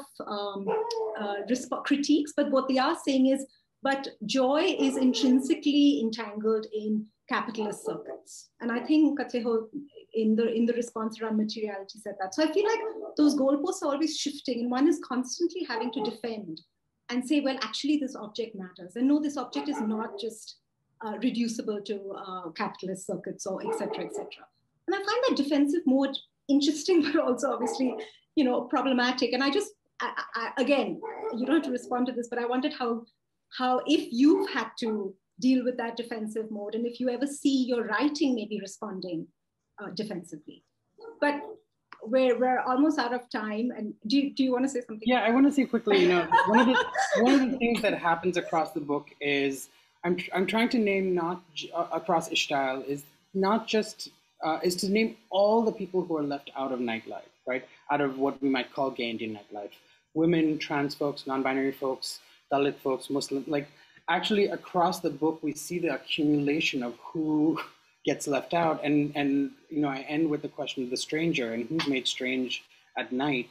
critiques, but what they are saying is, but joy is intrinsically entangled in capitalist circuits. And I think Katleho in the response around materiality said that. So I feel like those goalposts are always shifting, and one is constantly having to defend and say, well, actually this object matters. And no, this object is not just reducible to capitalist circuits or et cetera, et cetera. And I find that defensive mode interesting, but also obviously, problematic. And I again, you don't have to respond to this, but I wondered how if you've had to deal with that defensive mode, and if you ever see your writing maybe responding defensively. But we're almost out of time. And do you want to say something? Yeah, I want to say quickly, one of the things that happens across the book is I'm trying to name across Ishtal is not just is to name all the people who are left out of nightlife, right? Out of what we might call gay Indian nightlife. Women, trans folks, non-binary folks, Dalit folks, Muslim, like actually across the book, we see the accumulation of who gets left out. And I end with the question of the stranger and who's made strange at night.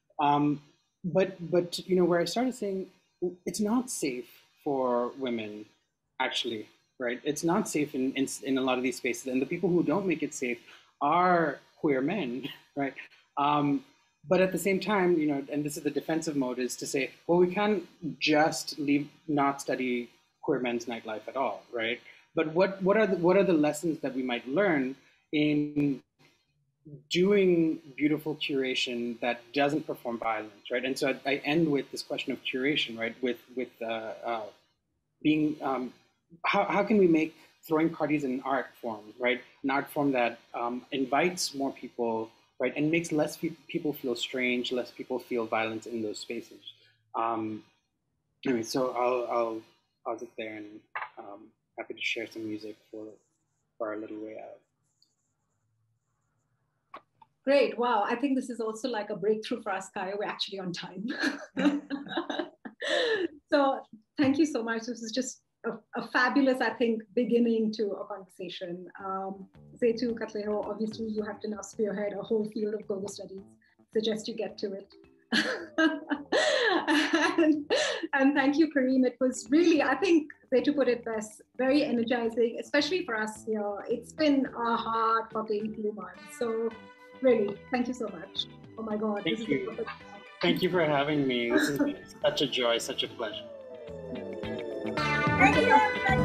But where I started saying it's not safe for women, actually, right? It's not safe in a lot of these spaces. And the people who don't make it safe are queer men, right? But at the same time, and this is the defensive mode, is to say, well, we can't just not study queer men's nightlife at all, right? But what are the lessons that we might learn in doing beautiful curation that doesn't perform violence, right? And so I end with this question of curation, right? With being how can we make throwing parties an art form, right? An art form that invites more people, right, and makes less people feel strange, less people feel violence in those spaces. Anyway, so I'll pause it there, and happy to share some music for our little way out. Great, wow. I think this is also like a breakthrough for us, Kaya. We're actually on time. So thank you so much. This is just a fabulous, I think, beginning to a conversation. Zetu, Katleho, obviously you have to now spearhead a whole field of global studies. Suggest you get to it. and thank you, Kareem. It was really, I think, Zetu put it best, very energizing, especially for us here. It's been a hard fucking few months. So really, thank you so much. Oh my God. Thank you. Thank you for having me. This is such a joy, such a pleasure. Thank you, everybody.